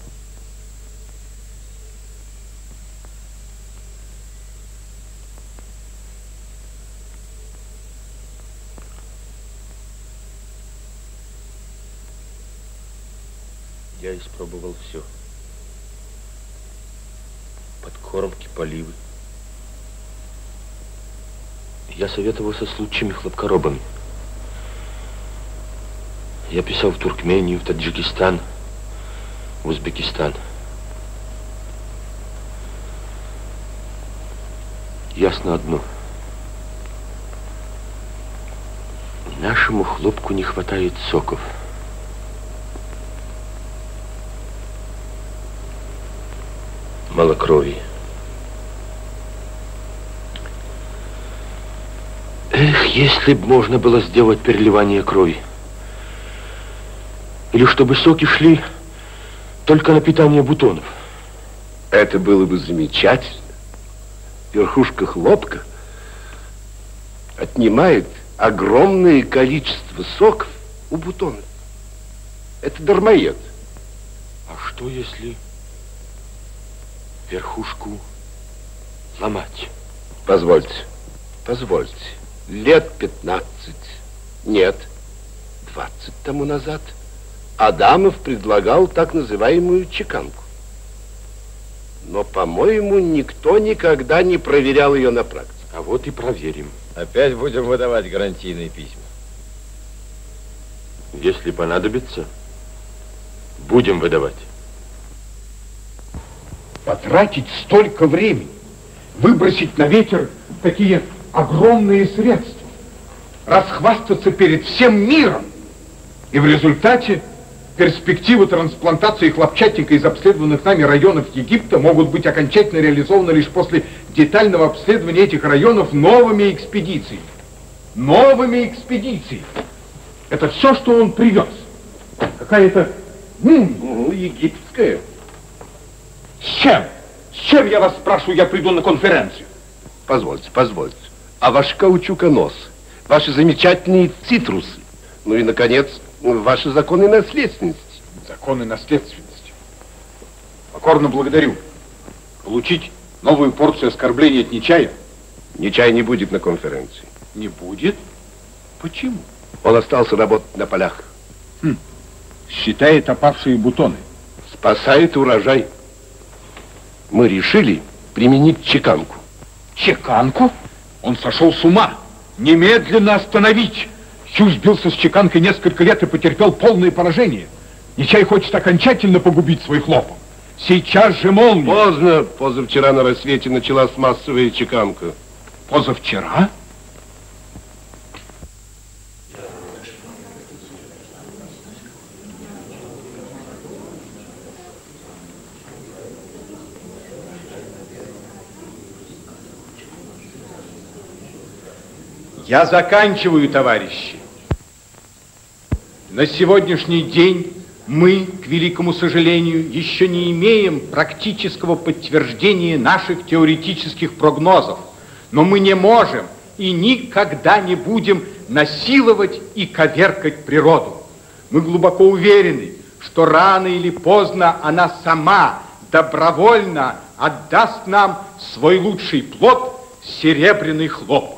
Я испробовал все. Подкормки, поливы. Я советовался с лучшими хлопкоробами. Я писал в Туркмению, в Таджикистан, в Узбекистан. Ясно одно. Нашему хлопку не хватает соков. Малокровие. Эх, если б можно было сделать переливание крови. Или чтобы соки шли только на питание бутонов. Это было бы замечательно. Верхушка хлопка отнимает огромное количество соков у бутонов. Это дармоед. А что если верхушку ломать? Позвольте, позвольте. Лет 15, нет, 20 тому назад Адамов предлагал так называемую чеканку. Но, по-моему, никто никогда не проверял ее на практике. А вот и проверим. Опять будем выдавать гарантийные письма. Если понадобится, будем выдавать. Потратить столько времени, выбросить на ветер такие огромные средства, расхвастаться перед всем миром, и в результате перспективы трансплантации хлопчатника из обследованных нами районов Египта могут быть окончательно реализованы лишь после детального обследования этих районов новыми экспедициями. Новыми экспедициями. Это все, что он привез. Какая-то... египетская. С чем? С чем, я вас спрашиваю, я приду на конференцию? Позвольте, позвольте. а ваш каучуконос, ваши замечательные цитрусы, ну и, наконец, ваши законы наследственности. Законы наследственности. Покорно благодарю. Получить новую порцию оскорблений от Нечая? Нечай не будет на конференции. Не будет? Почему? Он остался работать на полях. Считает опавшие бутоны. Спасает урожай. Мы решили применить чеканку. Чеканку? Он сошел с ума. Немедленно остановить. Хью сбился с чеканкой несколько лет и потерпел полное поражение. Нечай хочет окончательно погубить свой хлопок. Сейчас же молния. Поздно. Позавчера на рассвете началась массовая чеканка. Позавчера? Я заканчиваю, товарищи. На сегодняшний день мы, к великому сожалению, еще не имеем практического подтверждения наших теоретических прогнозов. Но мы не можем и никогда не будем насиловать и коверкать природу. Мы глубоко уверены, что рано или поздно она сама добровольно отдаст нам свой лучший плод – серебряный хлопок.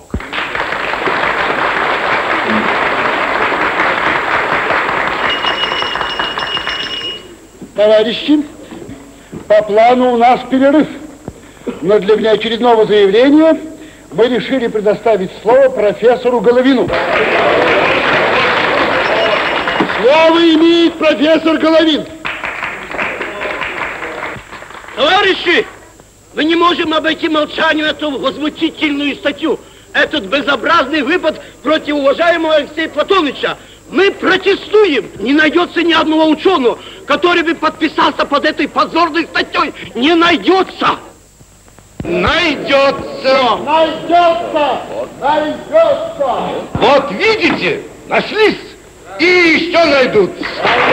Товарищи, по плану у нас перерыв, но для внеочередного заявления мы решили предоставить слово профессору Головину. Слово имеет профессор Головин. Товарищи, мы не можем обойти молчанию эту возмутительную статью, этот безобразный выпад против уважаемого Алексея Платоновича. Мы протестуем. Не найдется ни одного ученого, который бы подписался под этой позорной статьей. Не найдется. Найдется. Найдется. Найдется. Вот видите, нашлись и еще найдутся.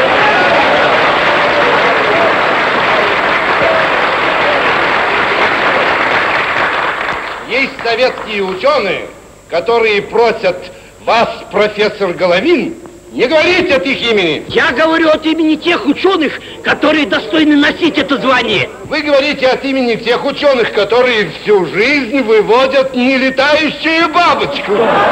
Есть советские ученые, которые просят вас, профессор Головин, не говорить от их имени. Я говорю от имени тех ученых, которые достойны носить это звание. Вы говорите от имени тех ученых, которые всю жизнь выводят нелетающую бабочку.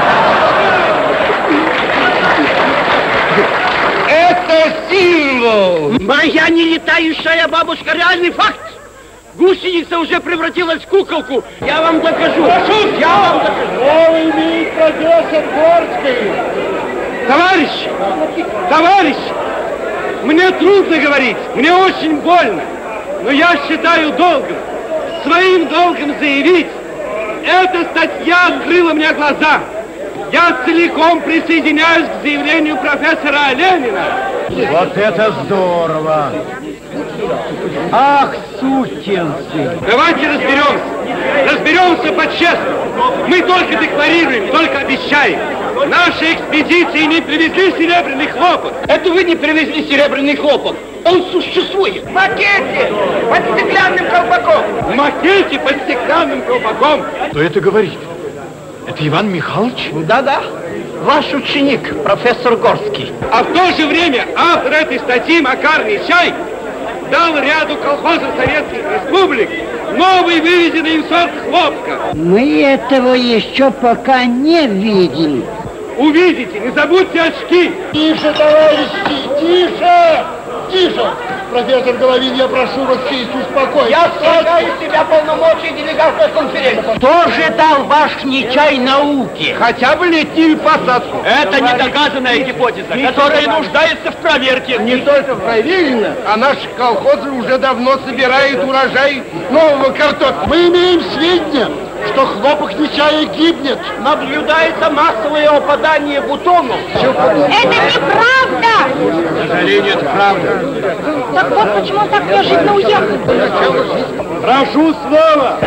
Это символ. Моя нелетающая бабушка реальный факт. Гусеница уже превратилась в куколку. Я вам докажу. Я вам докажу. Слово имеет профессор Горский. Товарищ, мне трудно говорить, мне очень больно, но я считаю своим долгом заявить, эта статья открыла мне глаза. Я целиком присоединяюсь к заявлению профессора Ленина. Вот это здорово! Ах, сукин сын! Давайте разберемся по-честному. Мы только декларируем, только обещаем. Наши экспедиции не привезли серебряный хлопок. Это вы не привезли серебряный хлопок. Он существует. В макете под стеклянным колпаком. В макете под стеклянным колпаком. Кто это говорит? Это Иван Михайлович? Да-да. Ваш ученик, профессор Горский. А в то же время автор этой статьи Макар Нечай дал ряду колхозов советских республик новый вывезенный им сорт хлопка. Мы этого еще пока не видели. Увидите, не забудьте очки. Тише, товарищи, тише! Тише! Профессор Головин, я прошу вас сесть, успокойтесь. Я слагаю с себя полномочия делегата конференции. Кто же дал ваш Нечай науки? Хотя бы летнюю посадку. Это недоказанная гипотеза, которая нуждается в проверке. Не только проверено, а наши колхозы уже давно собирают урожай нового картофеля. Мы имеем сведения, что хлопок Нечая гибнет. Наблюдается массовое опадание бутонов. Это неправда! К сожалению, это правда. Так вот почему он так неожиданно уехал. Прошу слова.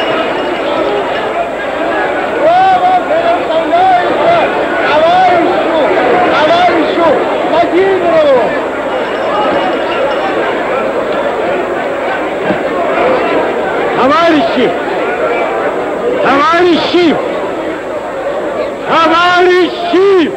Право предоставляется товарищу Владимирову. Товарищи!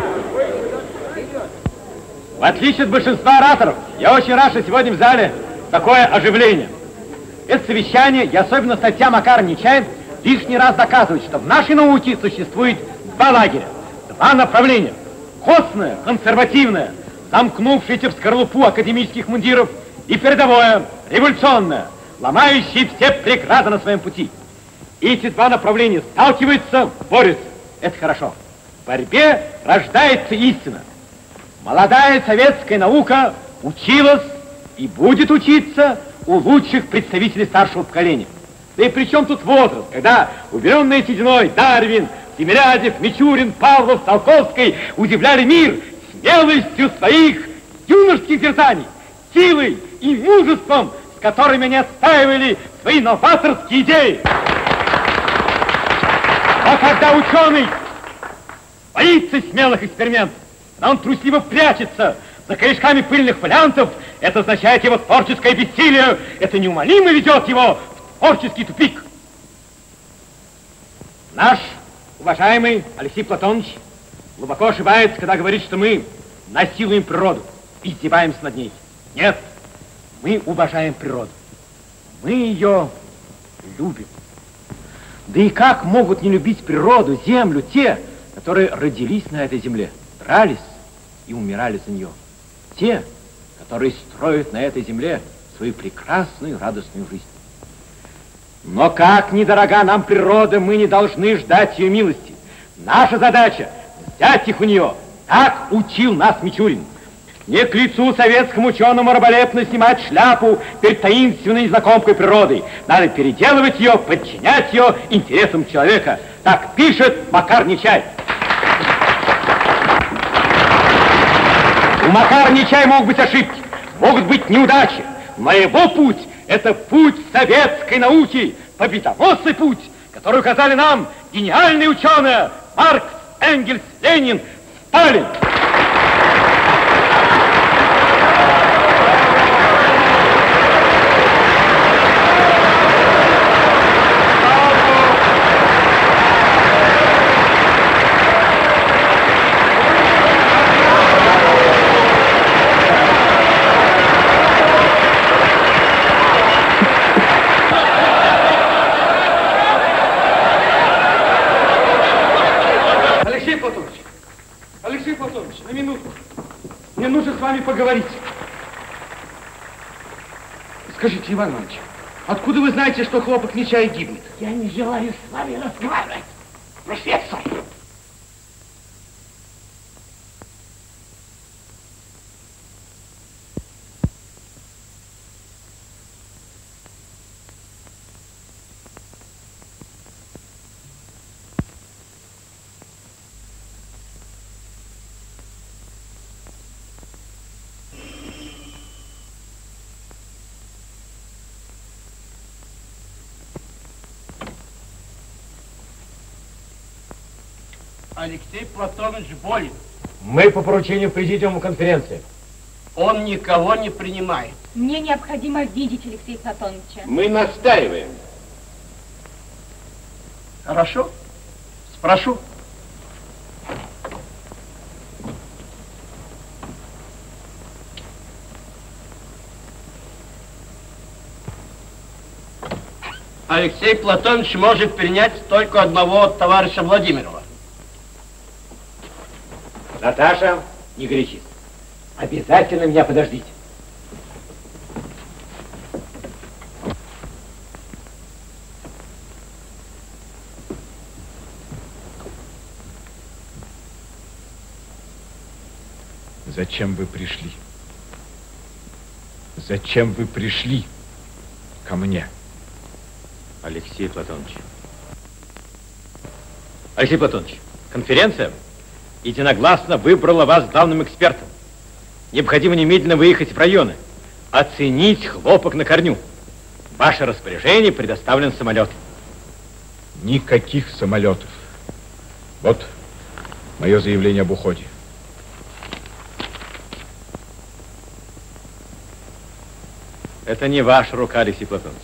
В отличие от большинства ораторов, я очень рад, что сегодня в зале такое оживление. Это совещание, и особенно статья Макара Нечая, лишний раз доказывает, что в нашей науке существует два лагеря, два направления. Костное, консервативное, замкнувшееся в скорлупу академических мундиров, и передовое, революционное, ломающее все преграды на своем пути. Эти два направления сталкиваются, борются. Это хорошо. В борьбе рождается истина. Молодая советская наука училась и будет учиться у лучших представителей старшего поколения. Да и при чем тут возраст, когда уберенные сединой Дарвин, Тимирязев, Мичурин, Павлов, Циолковский удивляли мир смелостью своих юношеских дерзаний, силой и мужеством, с которыми они отстаивали свои новаторские идеи. Но когда ученый боится смелых экспериментов, когда он трусливо прячется за корешками пыльных фолиантов, это означает его творческое бессилие, это неумолимо ведет его в творческий тупик. Наш уважаемый Алексей Платонович глубоко ошибается, когда говорит, что мы насилуем природу, издеваемся над ней. Нет, мы уважаем природу. Мы ее любим. Да и как могут не любить природу, землю, те, которые родились на этой земле, дрались и умирали за нее. Те, которые строят на этой земле свою прекрасную, радостную жизнь. Но как недорога нам природа, мы не должны ждать ее милости. Наша задача — взять их у нее. Так учил нас Мичурин. Не к лицу советскому ученому раболепно снимать шляпу перед таинственной незнакомкой природой. Надо переделывать ее, подчинять ее интересам человека. Так пишет Макар Нечай. У Макара Нечая могут быть ошибки, могут быть неудачи. Но его путь — это путь советской науки, победоносный путь, который указали нам гениальные ученые Маркс, Энгельс, Ленин, Сталин. Алексей Платонович, на минутку. Мне нужно с вами поговорить. Скажите, Иван Иванович, откуда вы знаете, что хлопок Нечая гибнет? Я не желаю с вами разговаривать, профессор. Алексей Платонович болен. Мы по поручению президиума конференции. Он никого не принимает. Мне необходимо видеть Алексея Платоновича. Мы настаиваем. Хорошо, спрошу. Алексей Платонович может принять только одного товарища Владимирова. Наташа, не горячись. Обязательно меня подождите. Зачем вы пришли? Зачем вы пришли ко мне? Алексей Платонович. Алексей Платонович, конференция единогласно выбрала вас главным экспертом. Необходимо немедленно выехать в районы, оценить хлопок на корню. В ваше распоряжение предоставлен самолет. Никаких самолетов. Вот мое заявление об уходе. Это не ваша рука, Алексей Платонович.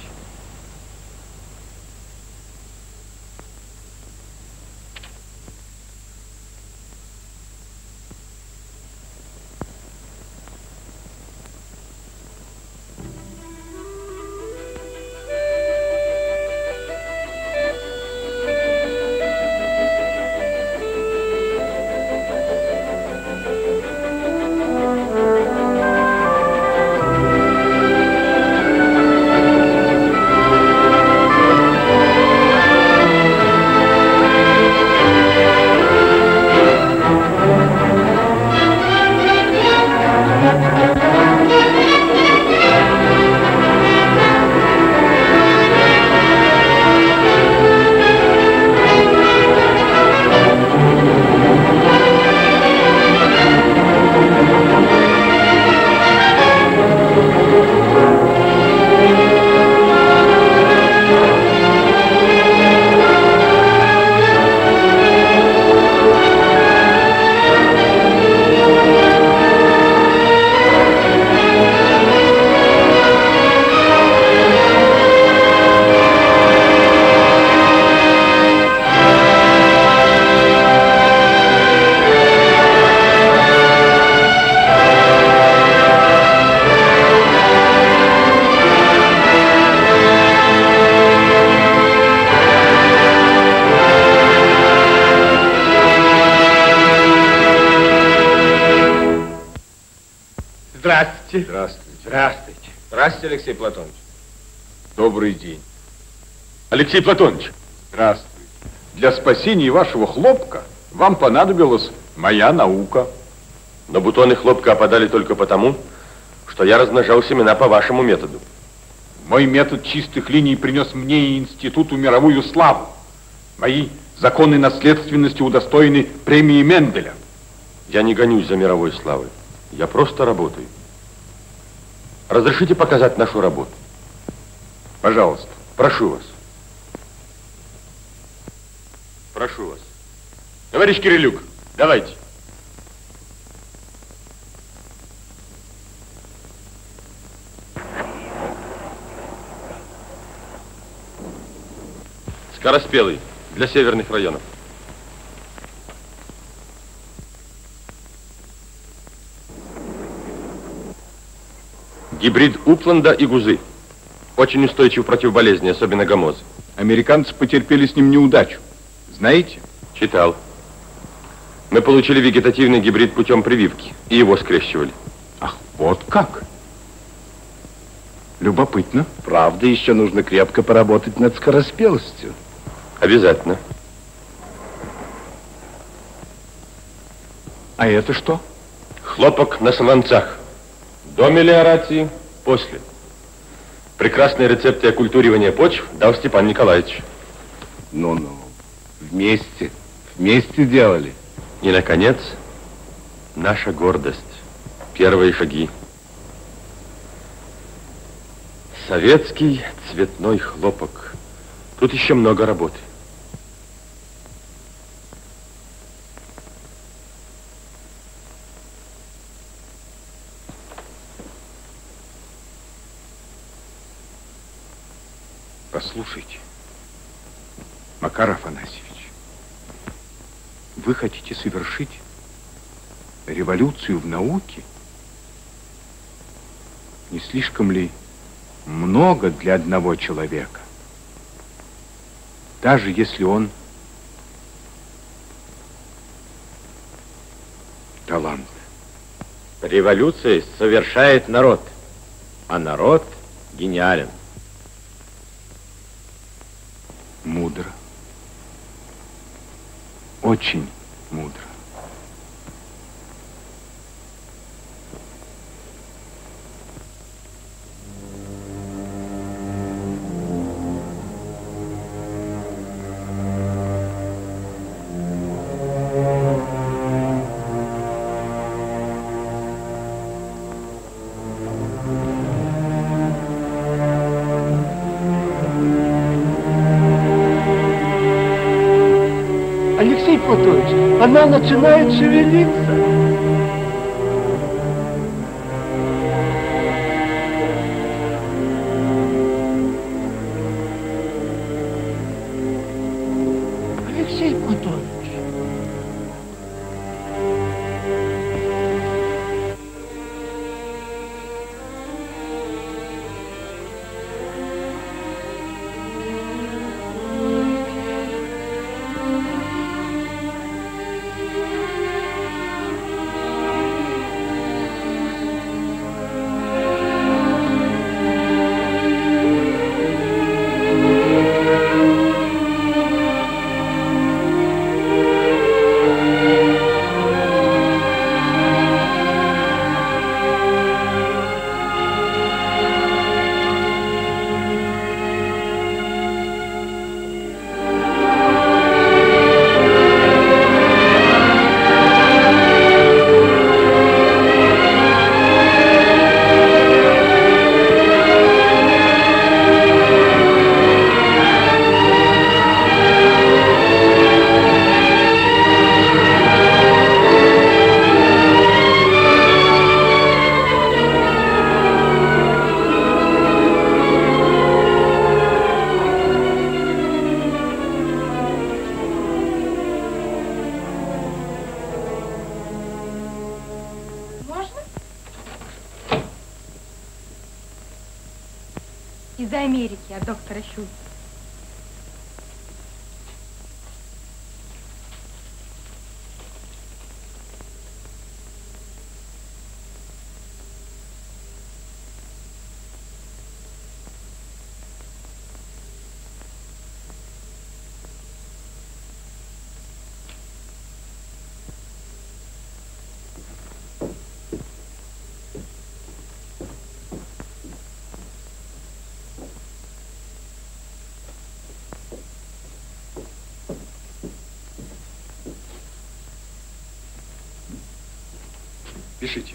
Здравствуйте. Здравствуйте. Здравствуйте. Здравствуйте, Алексей Платонович. Добрый день. Алексей Платонович. Здравствуйте. Для спасения вашего хлопка вам понадобилась моя наука. Но бутоны хлопка опадали только потому, что я размножал семена по вашему методу. Мой метод чистых линий принес мне и институту мировую славу. Мои законы наследственности удостоены премии Менделя. Я не гонюсь за мировой славой. Я просто работаю. Разрешите показать нашу работу? Пожалуйста. Прошу вас. Прошу вас. Товарищ Кирилюк, давайте. Скороспелый, для северных районов. Гибрид Упланда и Гузы. Очень устойчив против болезней, особенно гомозы. Американцы потерпели с ним неудачу. Знаете? Читал. Мы получили вегетативный гибрид путем прививки, и его скрещивали. Ах, вот как? Любопытно. Правда, еще нужно крепко поработать над скороспелостью. Обязательно. А это что? Хлопок на солонцах. До мелиорации, после. Прекрасные рецепты окультуривания почв дал Степан Николаевич. Ну-ну, вместе делали. И, наконец, наша гордость. Первые шаги. Советский цветной хлопок. Тут еще много работы. Послушайте, Макар Афанасьевич, вы хотите совершить революцию в науке? Не слишком ли много для одного человека? Даже если он талант. Революции совершает народ, а народ гениален. Мудро. Очень мудро. Алексей Платонович, она начинает шевелиться. Алексей Платонович. Из Америки, от доктора Шульца. Пишите.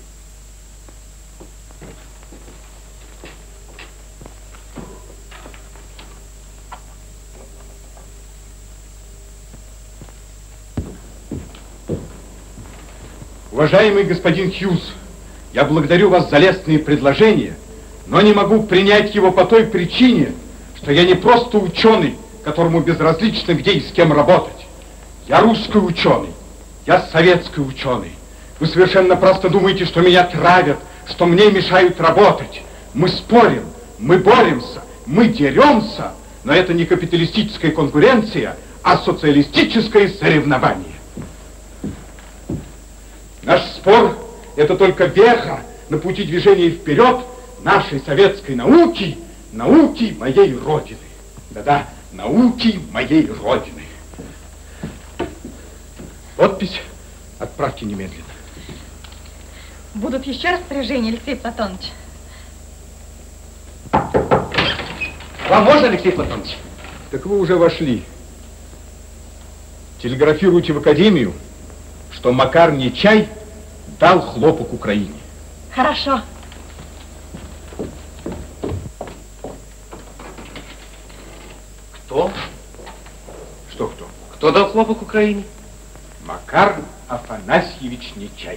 Уважаемый господин Хьюз, я благодарю вас за лестные предложения, но не могу принять его по той причине, что я не просто ученый, которому безразлично, где и с кем работать. Я русский ученый, я советский ученый. Вы совершенно просто думаете, что меня травят, что мне мешают работать. Мы спорим, мы боремся, мы деремся, но это не капиталистическая конкуренция, а социалистическое соревнование. Наш спор – это только веха на пути движения вперед нашей советской науки, науки моей Родины. Да-да, науки моей Родины. Подпись отправьте немедленно. Будут еще распоряжения, Алексей Платонович? Вам можно, Алексей Платонович? Так вы уже вошли. Телеграфируйте в академию, что Макар Нечай дал хлопок Украине. Хорошо. Кто? Что кто? Кто дал хлопок Украине? Макар Афанасьевич Нечай.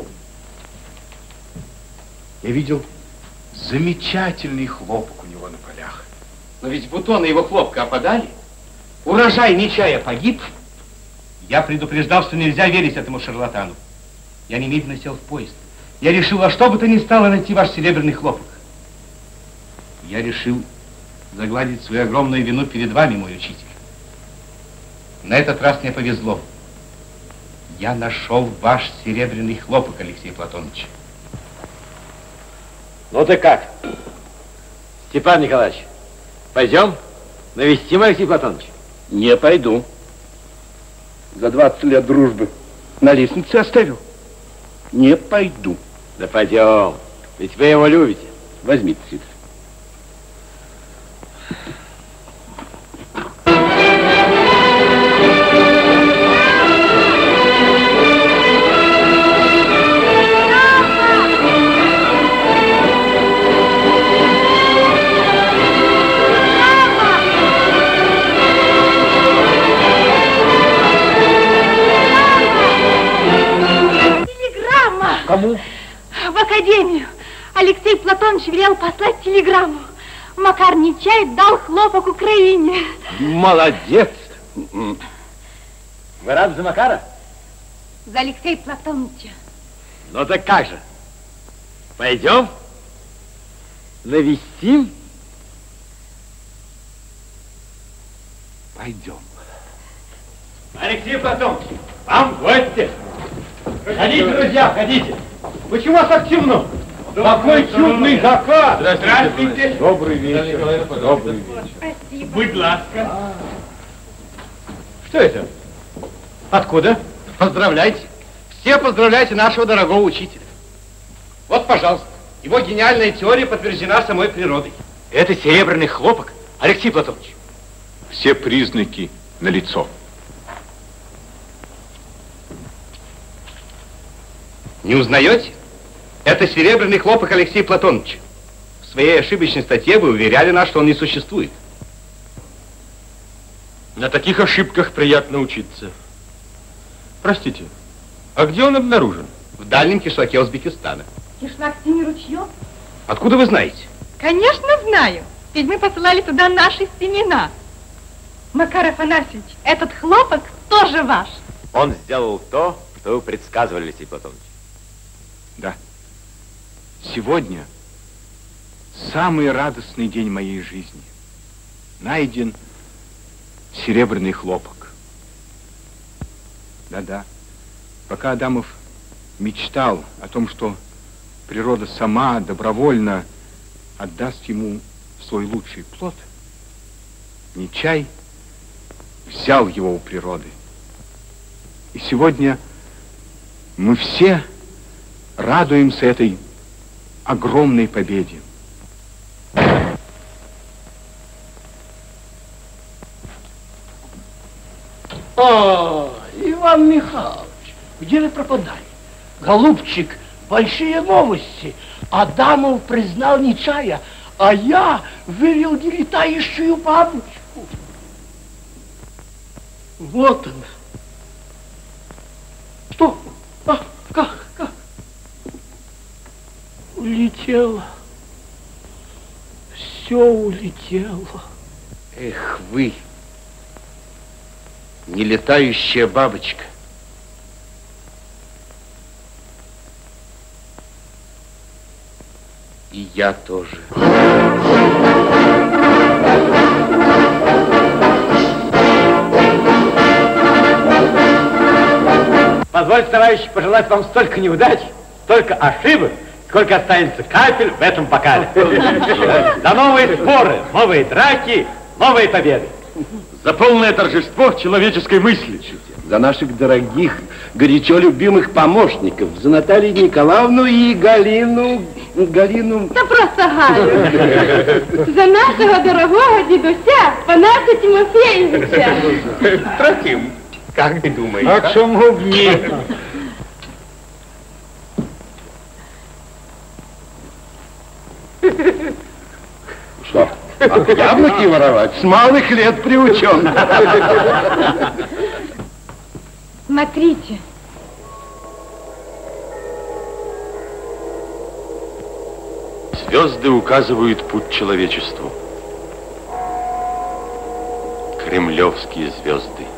Я видел замечательный хлопок у него на полях. Но ведь бутоны его хлопка опадали. Урожай Нечая погиб. Я предупреждал, что нельзя верить этому шарлатану. Я немедленно сел в поезд. Я решил во что бы то ни стало найти ваш серебряный хлопок. Я решил загладить свою огромную вину перед вами, мой учитель. На этот раз мне повезло. Я нашел ваш серебряный хлопок, Алексей Платонович. Ну ты как? Степан Николаевич, пойдем навестим Алексея Платоновича? Не пойду. За 20 лет дружбы на лестнице оставил. Не пойду. Да пойдем, ведь вы его любите. Возьмите сюда. Кому? В академию. Алексей Платонович велел послать телеграмму. Макар Нечай дал хлопок Украине. Молодец. Вы рады за Макара? За Алексея Платоновича. Ну так как же? Пойдем? Навестим? Пойдем. Алексей Платонович, вам в гости. Ходите, друзья, ходите. Почему вас так темно? Какой чудный закат! Здравствуйте. Добрый вечер. Добрый вечер. Спасибо. Будь ласка. Что это? Откуда? Поздравляйте. Все поздравляйте нашего дорогого учителя. Вот, пожалуйста, его гениальная теория подтверждена самой природой. Это серебряный хлопок, Алексей Платонович. Все признаки налицо. Не узнаете? Это серебряный хлопок Алексея Платоновича. В своей ошибочной статье вы уверяли нас, что он не существует. На таких ошибках приятно учиться. Простите, а где он обнаружен? В дальнем кишлаке Узбекистана. Кишлак с 7 ручьев? Откуда вы знаете? Конечно, знаю. Ведь мы посылали туда наши семена. Макар Афанасьевич, этот хлопок тоже ваш. Он сделал то, что вы предсказывали, Алексей Платонович. Да. Сегодня самый радостный день моей жизни. Найден серебряный хлопок. Да-да. Пока Адамов мечтал о том, что природа сама добровольно отдаст ему свой лучший плод, Нечай взял его у природы. И сегодня мы все радуемся этой огромной победе. Иван Михайлович, где вы пропадали? Голубчик, большие новости. Адамов признал Нечая, а я вывел нелетающую бабочку. Вот она. Что? Как? Улетела. Все улетело. Эх вы, нелетающая бабочка. И я тоже. Позвольте, товарищи, пожелать вам столько неудач, столько ошибок, сколько останется капель в этом бокале. За новые споры, новые драки, новые победы. За полное торжество человеческой мысли. За наших дорогих, горячо любимых помощников, за Наталью Николаевну и Галину... Да просто Галю. За нашего дорогого дедуся Панаса Тимофеевича. Трофим, как ты думаешь? А чему б ні? Что? Яблоки воровать? С малых лет приучен. Смотрите. Звезды указывают путь человечеству. Кремлевские звезды.